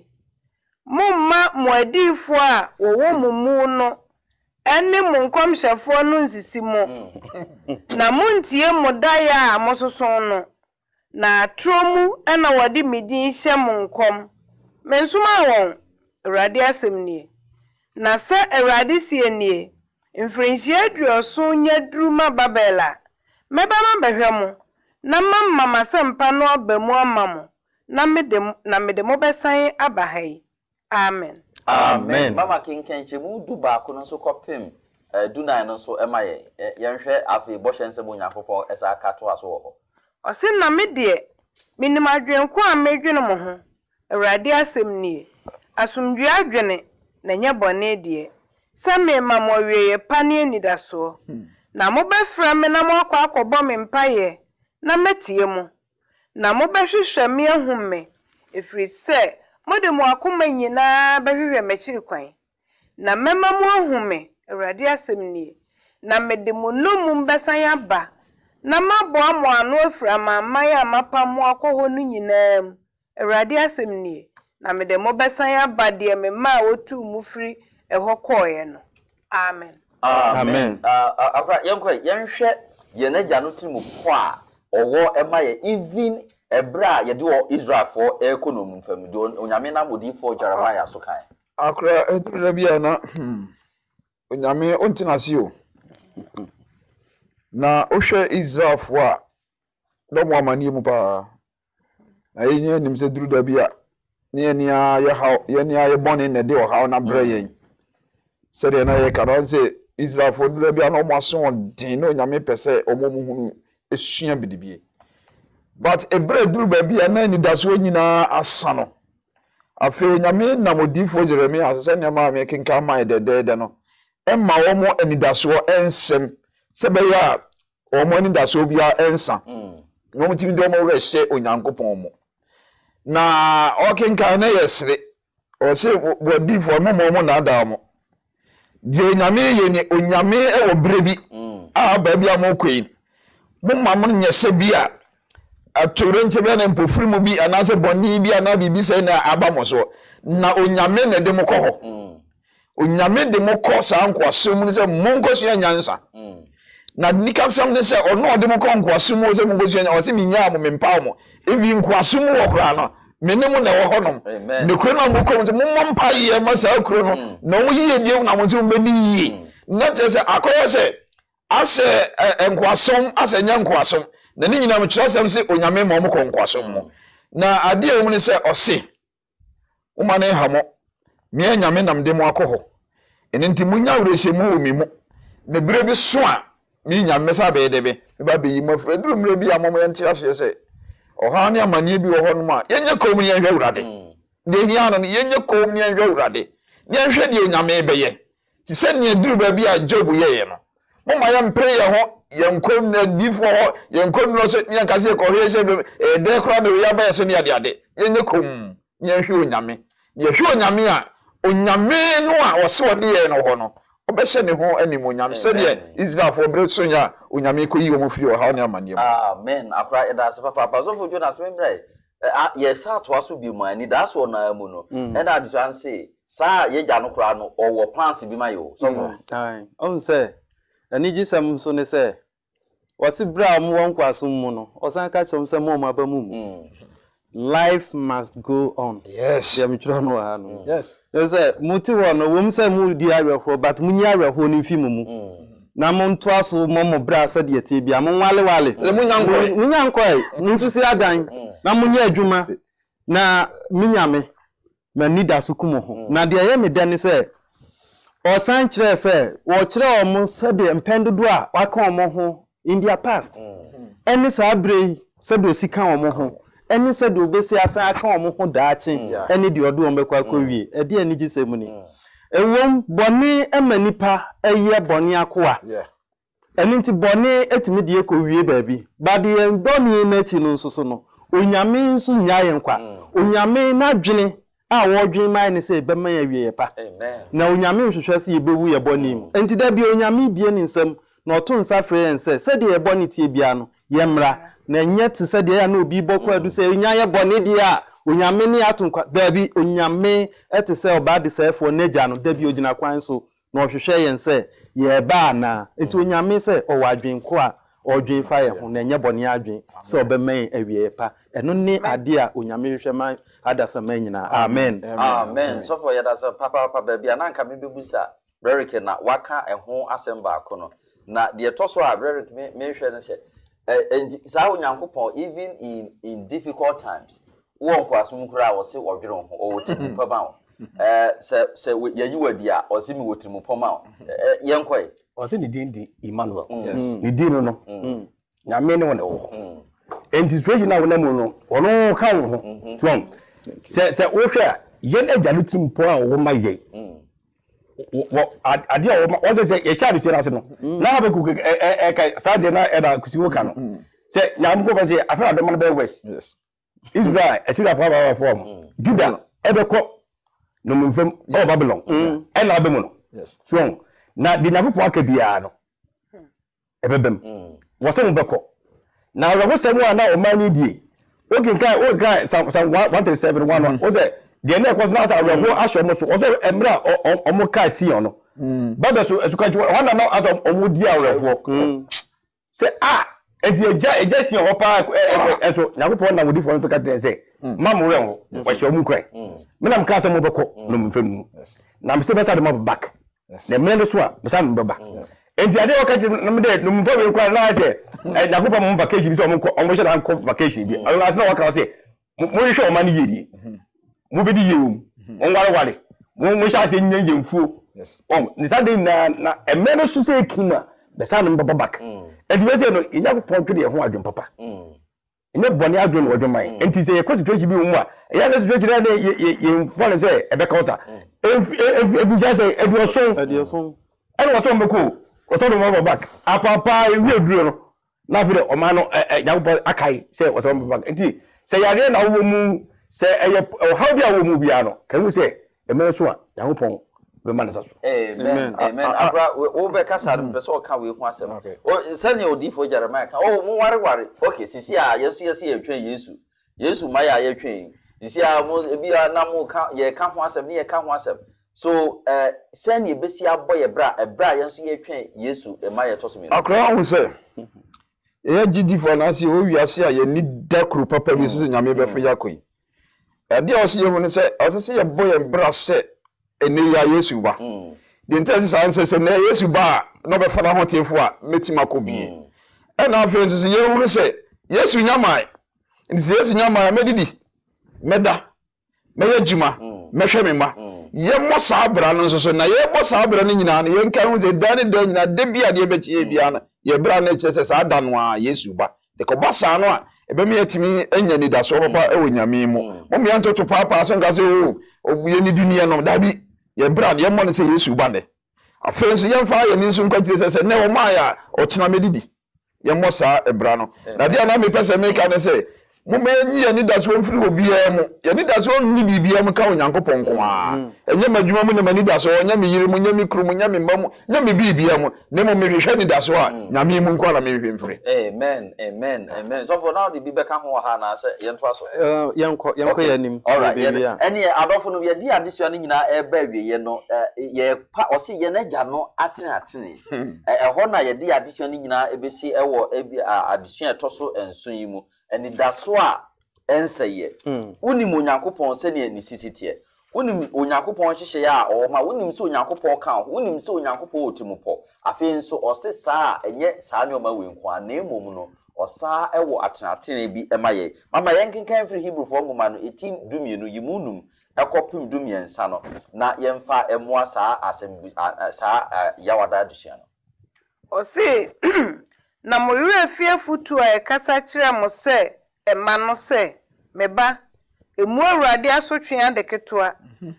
Speaker 3: Mumma muadifo a wowo mumu no ene munkomhyefo no nsisimo na muntie modaya a mososo no na tromu ena wode midin hye munkom mensuma won Awurade asemnie na se Awurade sie nie mfrinhie aduoso nya duruma Babela meba mabehwemo na mamma masempa no abamu amamo na medem na medemo besan abahai Amen.
Speaker 4: Amen. Mama kinkenche mu du ba ko no so kopem eh du nan no so ema ye yenhwe afi bo hyense bo Nyankopon esa akato aso ho.
Speaker 3: Osin na me de minim adwenko a medwene mo ho. Awurade asem nie. Asumdwe adwene na nya bone de. Se me ma mo wiye pane nidaso. Na mo befra me na mo akwa akobo me mpaye na metie mo. Na mo behwehwe me ahumme efri se Mode mo akoma nyina behwehwe machiri kwan na mema mo ahume Awurade asem nie na mede mo nomum besan aba na mabo amo ano afra mamman ya mapa mo akoho no nyinam Awurade asem nie na mede mo besan aba de mema wotu mu firi eho koye no amen
Speaker 4: amen ah akra yenko yenhwe ye na gya no timu po a owo ema ye even Ebra ye do Israel for economy fam do onyame na modi for Jeremiah so kan
Speaker 2: akra edura bia na onyame ontinase o na ohwe Israel for a no mo amani mu pa na yenye nim se duru da bia ne ne ya ha ye ne ya bone ne de o ha na bra yen se de na ye karon se Israel for duru bia no mo aso din no onyame pese omomu hunu esua bidibie But a bread do baby and then that's when you know a son. I feel Yami Namodi for Jeremiah as any mamma making come my dead no. And my omo and it does so ensem. Sebaya or morning that's will be our answer. No team domo rest on Yanko Pomo. Na all can kind of yesterday or say what be for no more nadamo. Dear Yami, Unyame or Brebi, ah, baby, I'm okay. Mumma, Yesebia. Aturenche bia na mpofiri mu bi anase boni bi ana bibi se na abamoso na onyame na de mokọ ho onyame de mokọ sa ankwasem ni se monko so nyansa na nikasam ne se ono ode mo kon kwasom o se mo go nya o se minya mo mempa mo evi nkwasom wo kra no mene mo na wo honom ne kro na mo kom se mo mompa ye ma sa kro no na wo yiye die na mo se mo bedi yi na je se akoye se ase nkwasom ase nya nkwasom na ni nyina mo kyerasem se onyame mo mo kon nkwasom mo na ade e mo ne se ose wo ma ne ha mo me nyame nam de mo akoho ene nti munya wreshe mu wo mi mu ne bire bi so a mi nyame sa be de be me ba be yi mo fra duru mre bi amom ye ntia so se oha ne amane bi wo ho no ma yenye kom ne yenhwe urade de hia no yenye kom ne yenhwe urade ne yenhwe de nyame be ye ti se ne duru ba bi a job ye ye no mo ma ya mpre ye ho yenkom na difo ho yenkom no so ne kase ko hwe se e de kra me ya ba ye so ne ade ade yenye kom ne yenhwe onyame ye hwe onyame a onyame no a wo se ode ye no ho no obese ne ho anim onyame se de Israel for bre so nya onyame ko yi wo firi o ha ne amane mu
Speaker 4: amen akra eda se papa papa so fo Jonas me bre ye sa to aso bi mu ani da so na mu no e da adu an say sa ye gya no kra no o wo plans bi ma yo so fo
Speaker 1: ai on say ani gisam so ne say wasi bra mu won kwaso mu no osan ka chom se mo ma ba mu mu life must go on.
Speaker 2: Yes.
Speaker 1: Yeah, me try no ha no.
Speaker 2: Yes.
Speaker 1: You say muti wo no wo say mu di awerho but mu nya awerho ni fi mu mu. Na mo nto aso mo mo bra sa de tie bia mo wale wale.
Speaker 2: Mu nyankoi.
Speaker 1: Mu nyankoi. Mu sisi adan. Na mo nya adwuma. Na minyame. Ma nida so kumo ho. Na de ye me dan say o san kire say wo kire o mo se de mpendodo a waka o mo ho in their past. Eni sa abre se do sika o mo ho. Eni se do obesi asan aka o mo ho daachi eni de odo o mbekwa kowie e de ani gisem ni ewom boni emanipa eye boni akoa eni nti boni etimi de ekowie baabi ba de ndoni na chi no nsoso no onyame nso nya ye nkwa onyame na dwene a wo dwen mai ne se bema ya wie pa na onyame hwehwe se ye bewu ye boni mu enti da bi onyame bie ni nsam na oto nsa frɛ nse se de ye boni tie bia no ye mra na nyet se de ya na obi bokọ adu se nya ye boni de a onyame ni atonkwa da bi onyame ete se oba de se fo neja no da bi ogina kwan so na ohwehwe ye nse ye ba na enti onyame se o wadwen ko a odwen fa ye ho na nya boni adwen se obemen awie pa eno ni ade a onyame hwehwe man adasa man nyina amen
Speaker 4: amen so for yada se papa papa ba bia na nka me bebusa Rerick na waka eho asemba akono na de to so a Rerick me me hwɛ ne se and sa onyankopon even in in difficult times won kwasum kura wo se wodwere ho o wotimu pama o eh se se yayi wadi a o se mi wotimu pama o yenkoi
Speaker 5: o se ni din di Emmanuel ni din no no nyame ne wona wo anticipation na wona mu no ono ka wo ho from se se wo hwe a yen agyalu tim po a wo ma ye wo ade a wo se se ye sha de tira se no na ba ku e e sa de na e da kusiwo ka no se nyam ko ba se afa do man be west yes Israel esira fa ba form Judah e be ko no mfem o Babylon e na be mu no yes so na de nyapopo aka bia no e be bem wo se mu be ko na wo se mu ana o mani die o kin kai o kai sam one thirty-seven one o se de na ko na sa wo asho mo so o se emra o mo kai si ono ba so esuka ji wana na as o mo di awrefo se ah enti eja eja si ho pa eso nyakopo na wodi fo nso ka ten se mamu re ho wa hwe mu krai me na mka se mo beko no mfem na me se be sa de mo back na me no so a me sa me baba enti ade o ka ji no me de no mfo we krai na se nyakopo mo vacation bi so mo mo hwe na vacation bi ayo as na wa ka se mo hwe o ma ni yedi mo be di yewum on ware ware mo mo sha se nyen yemfuo on ni sa de na na eme no so se kina be sa no baba back enti we say no inya ko pon twede ho adwon papa nya boni adwon odwon man enti say ko situation bi wo mu a ya na situation na ye ye mfo ne say ebe ka osa efi ja say eduoson
Speaker 1: eduoson
Speaker 5: ene wo so mbeko wo so do mo back apapa ewi eduro no na fi de o ma no nya ko akai say wo so mo back enti say ya re na wo mu say eye how bia wo mu bia no kan we say e me so a nya ko pon
Speaker 4: amen amen abra o be kasa dem pese o ka we hu asem o sani odi fo Jeremiah ka o mu ware ware okay sisi a yesu yesu ye twen yesu yesu ma ya ye twen sisi a mo bi na mo ka ye ka hu asem ni ye ka hu asem so eh send ye besi aboy e bra e bra ye nso ye twen Yesu e ma ye to so me
Speaker 2: akra hu se e G D for na se o wiase a ye ni da kru papa bi so nyame be fa yakoi e de o se ye hu ne se o se ye boy e bra se ene ya Yesu ba de ntasi sa nse se na Yesu ba no be fa na hotefo a metima kobie e na afi nso se ye hu ne se Yesu nyamai nti Yesu nyamai medidi meda meye juma mehwe me ma ye mo sabra no so so na ye bo sabra no nyina na ye nka hu ze da ne da nyina de bia de be chie bia na ye bra na che se sa da no a Yesu ba de ko ba sa no a e be me yetimi anya ni da so papa e wo nyame mu mo me antoto papa so nka se o ye ni di ne no da bi ye bra ye mo ne se Yesu ba ne afen so ye mfa ye ni so nka tire se se ne o ma ya o china medidi ye mo sa e bra no na dia na me pese me ka ne se mo menyi ye ni da so mfiri obia mu ye ni da so ni bibia mu ka onyankopon ko a enye madwuma mu ne mani da so nya me yire mu nya me kru mu nya me mba mu nya me bibia mu ne mo me hwehwe ni da so a nyame mu nko na me hwehwe mfiri
Speaker 4: amen amen amen so for now the bibe ka ho ha na se ye nto aso
Speaker 1: eh yenko yenko yanim
Speaker 4: all right ene adofo no ye di adesua no nyina e ba wie ye no ye pa o se ye na gya no atene atene e ho na ye di adesua no nyina e besi e wo adesua to so enso yi mu eni da so a enseye unim onyankopon se ne nisisitie unim onyankopon hyehye ya o ma unim se onyankopon ka unim se onyankopon otimupo afi nso o se saa enye saa nyoma wenku a na emom no o saa ewo atenatene bi emaye mama yenkenkan free Hebrew for ngoma no eighteen dumienu yimunum ekopim dumiensa no na yemfa emoa saa asem saa yawada adusua no
Speaker 3: o se na mo yure fie futu a kasa kire mo se ema no se meba emu awurade asotwe adeketoa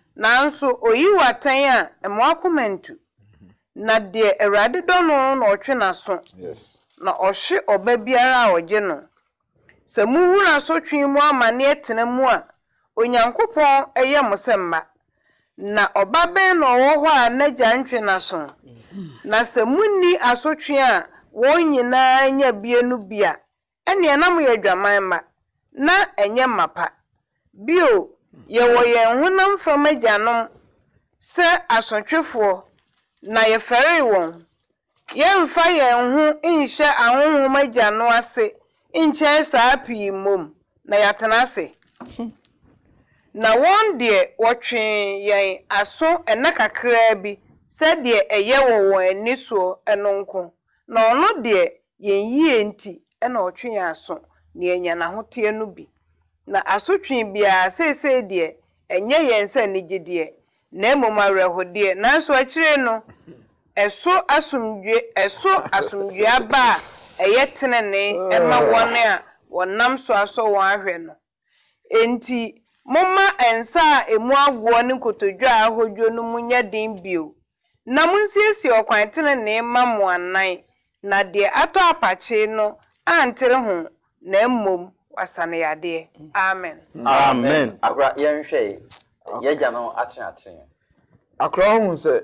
Speaker 3: nanso oyi watan a emo akomentu na de awurade do no na otwe naso
Speaker 2: yes
Speaker 3: na ohwe oba biara a oje no se mu wura asotwe mu amane etena mu a onyankopon eye mo se mma na oba be no wo ho a na gya ntwe naso na se munni asotwe a wonyina nya bienu bia ene na mo yadwaman ma na enye mapa bio ye wo ye honam fama gyanom se asontwefo na ye fere won ye mfa ye hu inhye ahonhoma gyano ase inche saa pii mom na yatena ase na won de wotwe ye aso ena kakra bi se de eye wo won ani so enonko na ono de yen yie nti ena otwe ya aso na enya na hote no bi na asotwe bia sese de enye yense ne gidie na emomawrehode na so akire no eso asumdwe eso asumdwe aba eye tenene ema wone a wonam so aso won ahwe no enti momma ensa emu agwo ne kotodwa ahodwo no munya den bio na munsiesie okwan tenene ma mo anan na de ato apache no antere ho na mmom wasane yade amen
Speaker 1: amen
Speaker 4: akra yenhwe ye gya no atene atene
Speaker 2: akra hu se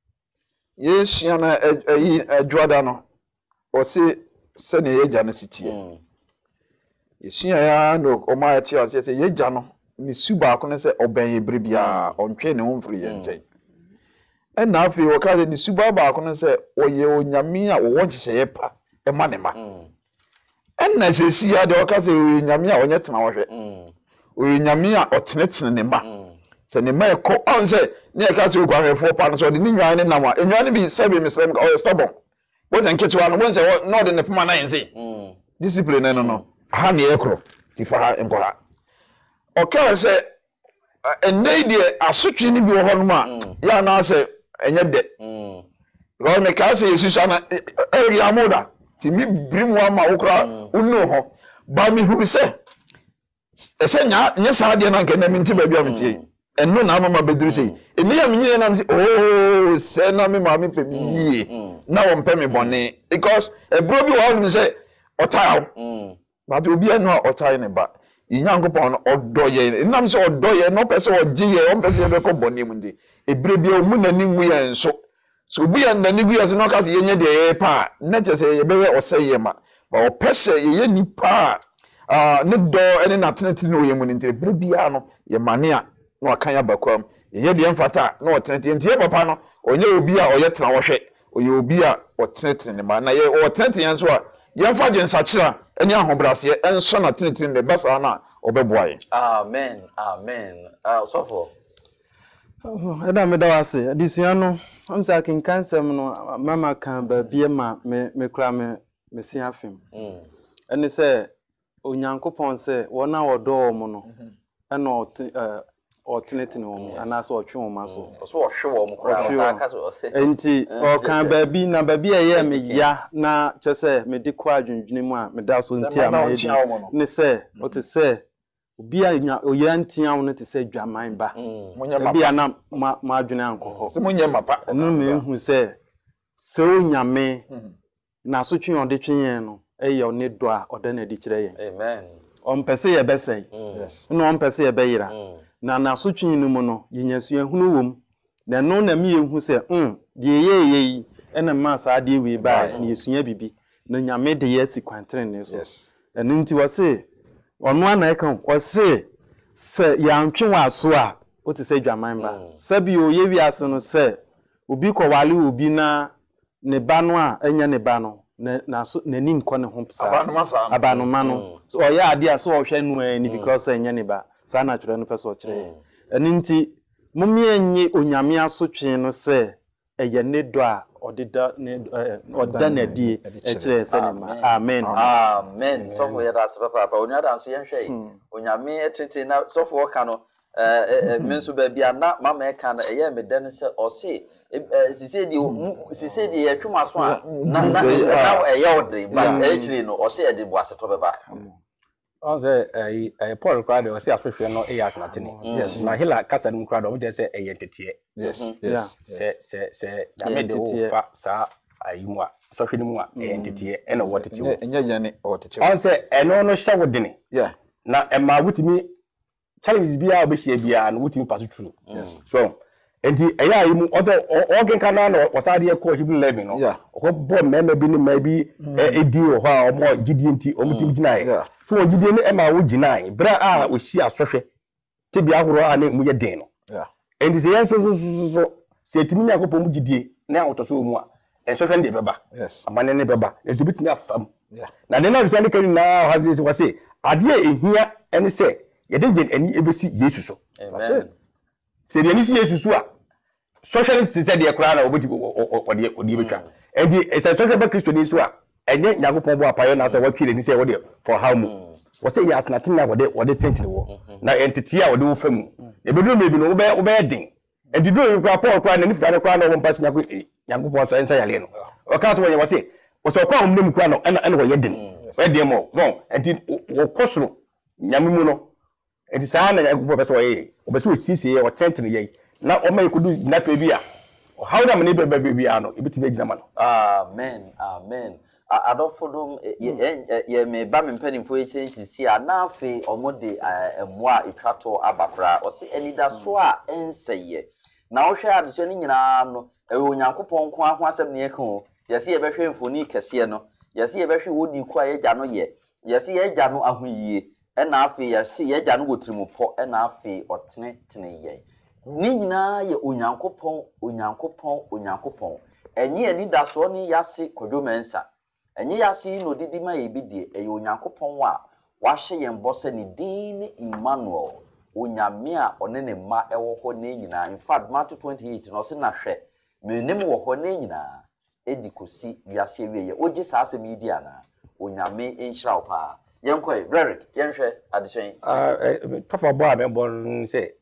Speaker 2: ye hia na ayi adwada no o se se ne ye gya no sitie ye hia ya no o ma ati o se ye gya no ni suba ko ne se oban ye brebia ontwe ne ho mfiri ye nkyɛn ena afi wo ka ni suba ba ko ne se oye onyame a wo wonhye ye pa e ma ne ma ena se si ya de wo ka se oye nyame a onye tena wo hwe oye nyame a otenetene ne ma se ne ma e ko on se ne ka se ogwa hwefo pa no so de ni nwan ne nam a enwan ne bi se bi misrem ka o stubborn wo se nketewa no wo se no de ne pema na yense discipline no no ha ne e kro ti fa ha enko ha o ka se enne de asotwe ni bi wo ho no ma ya na se enye de mm go me ka se yesu sana e ya moda ti mi brimu ama wo kra unu ho ba mi hu se ese nya nya sa de na nke na mi nti ba bia mtie enno na mama beduru sei eni ya mi nyine na mi oh se na mi ma mi pe mi yie na wo mpe mi bone because e bro bi wo no se otaw mm ba to obi eno otaw ne ba Inyankopon odoye nam se odoye no pese ogiye on pese be ko boni mu ndi ebre bia mu nani nwu ye nso so bu ya nani gu ye so no ka se yenye de pa na che se ye be oseye ma ba o pese ye nipa ah ne do ene na teneti no ye mu ndi ebre bia no ye mane a no aka ya bakwam ye de mfata na otenete ntie papa no onye obi a oye tena wo hwe oye obi a otenete ne ma na ye otenete yan so a ye mfa je nsakira ene ahobrase enso na tenete ne basa na obeboa ye
Speaker 4: amen amen ah so for
Speaker 1: Eda me da wase adisua no am sa kin kansem no mama kan ba bie ma me me kra me me sia afem mm ene se onyankopon se wona wodo mo no ena otenete ne wo ana se otwe wo ma so
Speaker 4: so ohwe wo mo kra sa ka so
Speaker 1: enti o kan ba bi na ba bi eye me ya na che se me di kwa adwendwene mu a me da so nti a me ne se o te se obi a oya ntia wo no te se dwaman ba obi a na ma adwene ankoho
Speaker 2: se munye mapa
Speaker 1: no me hu se se onyame na so twen ode twen no eye one do a ode na di kire yen
Speaker 4: amen
Speaker 1: on pese ye besai yes no on pese ye beyira na na so twen no mu no yenyasua hunu wom na no na me hu se mm de ye ye yi ena ma sa de wi ba na yesua bibi na nyame de ye si kwantre ne so eno nti wo se onu ana e kan wo se se ya ntwe wa so a o te se dwaman ba sabi o ye wi ase no se obi ko wale obi na ne ba no a enya ne ba no na na so nani nko ne ho psa
Speaker 2: abanu masa
Speaker 1: abanu mano so o ya ade a so o hwe nu ani because enya ne ba sa na twere no pese o kire eni nti mumie enye onyame asotwe no se eye ne do a odida ne oda na die e kire se ne ma amen
Speaker 4: amen so for ya da se papa onya da so yen hwe onyame etete na so for ka no eh menso ba bia na mama e ka na eye me den se o se sisi di sisi di ye twuma so a na na na eye odre but e kire no o se e di bo aseto beba
Speaker 5: on say eh eh Paul crowd o se afehwe no e ya atene na hila kasa dum crowd o de say eye tete
Speaker 2: yes yes
Speaker 5: se se se na me de o fa sa ayimu a so hwe ni mu a eye tete e na wo tete wo
Speaker 2: enye yane o tete
Speaker 5: on say eno no hya wodene
Speaker 2: yeah
Speaker 5: na e ma wutimi challenges bia obehia bia no wutimi pass through
Speaker 2: yes
Speaker 5: so enti eya ayimu o say organ kana no wasade e ko Hebrew eleven no o bo mema bi ni ma bi edi o ho a o mo gidi enti o mutim ginae so o gidi ni e ma wo ginae bra a o hia sohwe te bia horo a ne mu ye den no
Speaker 2: yeah
Speaker 5: enti se yen so so so se etimi nya kopom gidie na otoso mu a en sohwe ne beba
Speaker 2: yes
Speaker 5: amane ne beba e bitimi afam
Speaker 2: yeah
Speaker 5: na ne na se ne kan na hazi se wase ade ehia ene se ye de gen ani ebesi Yesu so
Speaker 4: amen
Speaker 5: se de ni si Yesu so a socialist said the crowd obodi odi odi betwa and the social ba Christo ni so a enye nyagopon bo apayo na say watwire ni say wode for how mu wo say ya atnatin na wode wode tenti wo na entity a wode wo famu e bedu mebi no wo be wo be den and the do kwa Paul kwa na ni fira kwa na wo pass nyako nyagopon so ensa yale no o ka so wo say wo so kwa hom nem kwa no ena wo ye den we den mo no and wo kosoro nyamemu no enti sa na nyagopon be so wo ye wo be so sisi ye wo tenti ni ye na o mai kudu na pe bia o hawda mani be be bia no e bitime gina ma no
Speaker 4: amen amen adofodum ye ye me ba me mpanimfo ye chensi a na afi omode emoa etwato abakra o se enida so a enseye na wo hwe adeso ni nyina no e onyankopon ko aho asem ne ye kan ye se ye behwe mfoni kese no ye se ye behwe wodi kwa ye gya no ye ye se ye gya no ahoyie e na afi ye se ye gya no wotirimupo e na afi otene tene ye ni nyina ye onyankopon onyankopon onyankopon enye ani da so ni yase kodomensa enye yase no didi ma ye bidie eye onyankopon wa wahye ye mbose ni din Emmanuel onyame a one ne ma ewo ho ne nyina in fact Matthew twenty-eight no se na hwe menim wo ho ne nyina edi kosi wiase wiye ogi sa asem idi ana onyame enhira opa yenkoi Rerick yenhwe adehyen
Speaker 5: ah pafa bo a me bon se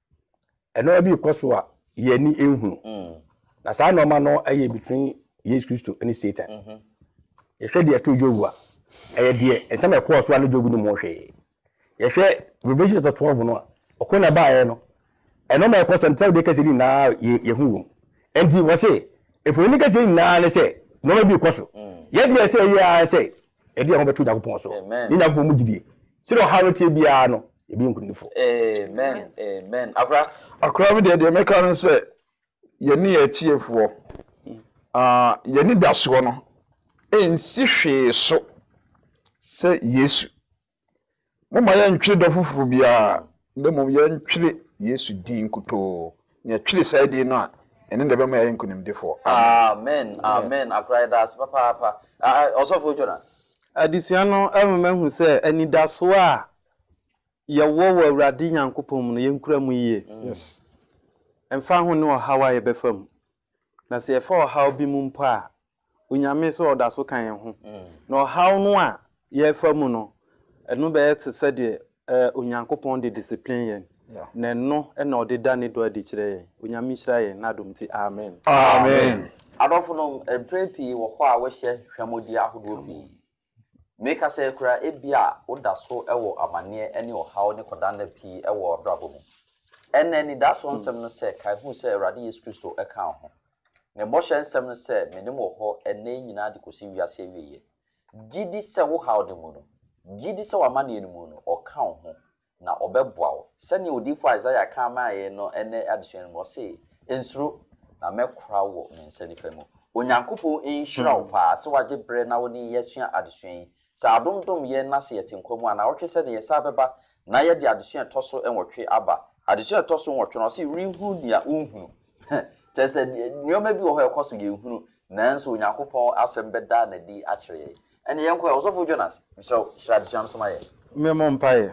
Speaker 5: eno bi koso a ye ni ehunu na sa no ma no aye between Jesus Christ and Satan mhm ye hwe de to jobu a aye de ensem e koso a no jobu ni mo hwe ye hwe Revelation chapter twelve no a okona ba aye no eno ma koso ntaw de kasedi na ye hu enti wo se if we ni kasedi na ne se no bi koso ye de se ye a se e de ho betu Yakobon so ni Yakobon mu gidie se do harity bia no e bi nkunifo
Speaker 4: amen amen akra
Speaker 2: akra me de de meka no se ye ni achiefo ah ye ni daso no ensi hwe so se Yesu mo ma ye ntwe do fufuru bia de mo ye ntwe Yesu din kuto ne twiri side di no a ene de be ma yɛ nkunimdefo
Speaker 4: amen amen akrai das papa papa osofo jona
Speaker 1: adisua no ememahu se anidaso a ye wo wo awurade nyankopɔn mu no yenkura mu yie
Speaker 2: yes
Speaker 1: emfa ho ne ohawa ye befam na se efa ohaw bi mu mpa a onyame se odaso kan ye ho na ohaw no a ye famu no eno be yete se de onyankopɔn de discipline ye na no e na ode da ne do adi kire ye onyame hyira ye na dom ti amen
Speaker 2: amen
Speaker 4: adofo no emprepi wo ho a wo hye hwamodi ahodo bi meka say kura ebia odaso ewo amane ene ohaw ne kodan na pi ewo obrabo mu ene ni daso nsem no say kai hu say Awurade Yesu Kristo e kan ho ne bo hye nsem no say menim wo ho ene nyina de kosi wiase wiye gidi se wo haw de mu no gidi se wa mane ene mu no o kan ho na obeboa wo se ne odifo Isaiah kan ma ye no ene adehwen mo say ensuro na mekra wo mensa ni famu onyankopɔn enhyira wo pa se waje bre na wo ni yesua adehwen sa adomdom ye na se yetenkomu ana wotwe se ne yesa beba na ye de adehwen toso enwotwe aba adehwen toso nwotwe no se rihu nia unhunu je se nioma bi wo ho ekoso ye nhunu nanso onyankopɔn asem beda na di akire ene yenko osofo Jonas so shira adehwen so maye
Speaker 1: memo mpaye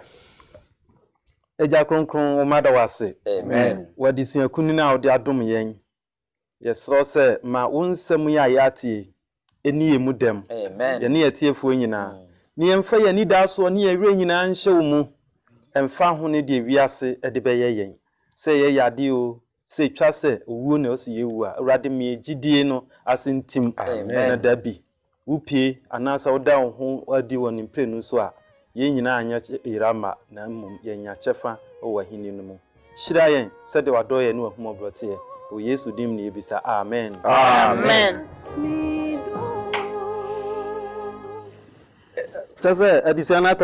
Speaker 1: eja kronkron o mada wase
Speaker 4: amen
Speaker 1: wadisua kunini a ode adom yen yesro se ma wonsem ya yate eni emu dem
Speaker 4: amen
Speaker 1: ye ne yetiefo nyina ne yemfa ye ni daso ne yewre nyina nhye wo mu emfa ho ne de wiase ede beye yen se ye yade o se twa se owuo ne o se yewu a Awurade me gidie no asentim na dabi upie anasa woda wo ho adi woni mprenu so a ye nyina anya irama na mum ye nya chefa o wahini no mu shira yen se de wado ye no ahumobrote ye o Yesu dim ne ebisa amen
Speaker 3: Amen.
Speaker 1: Tase adisiana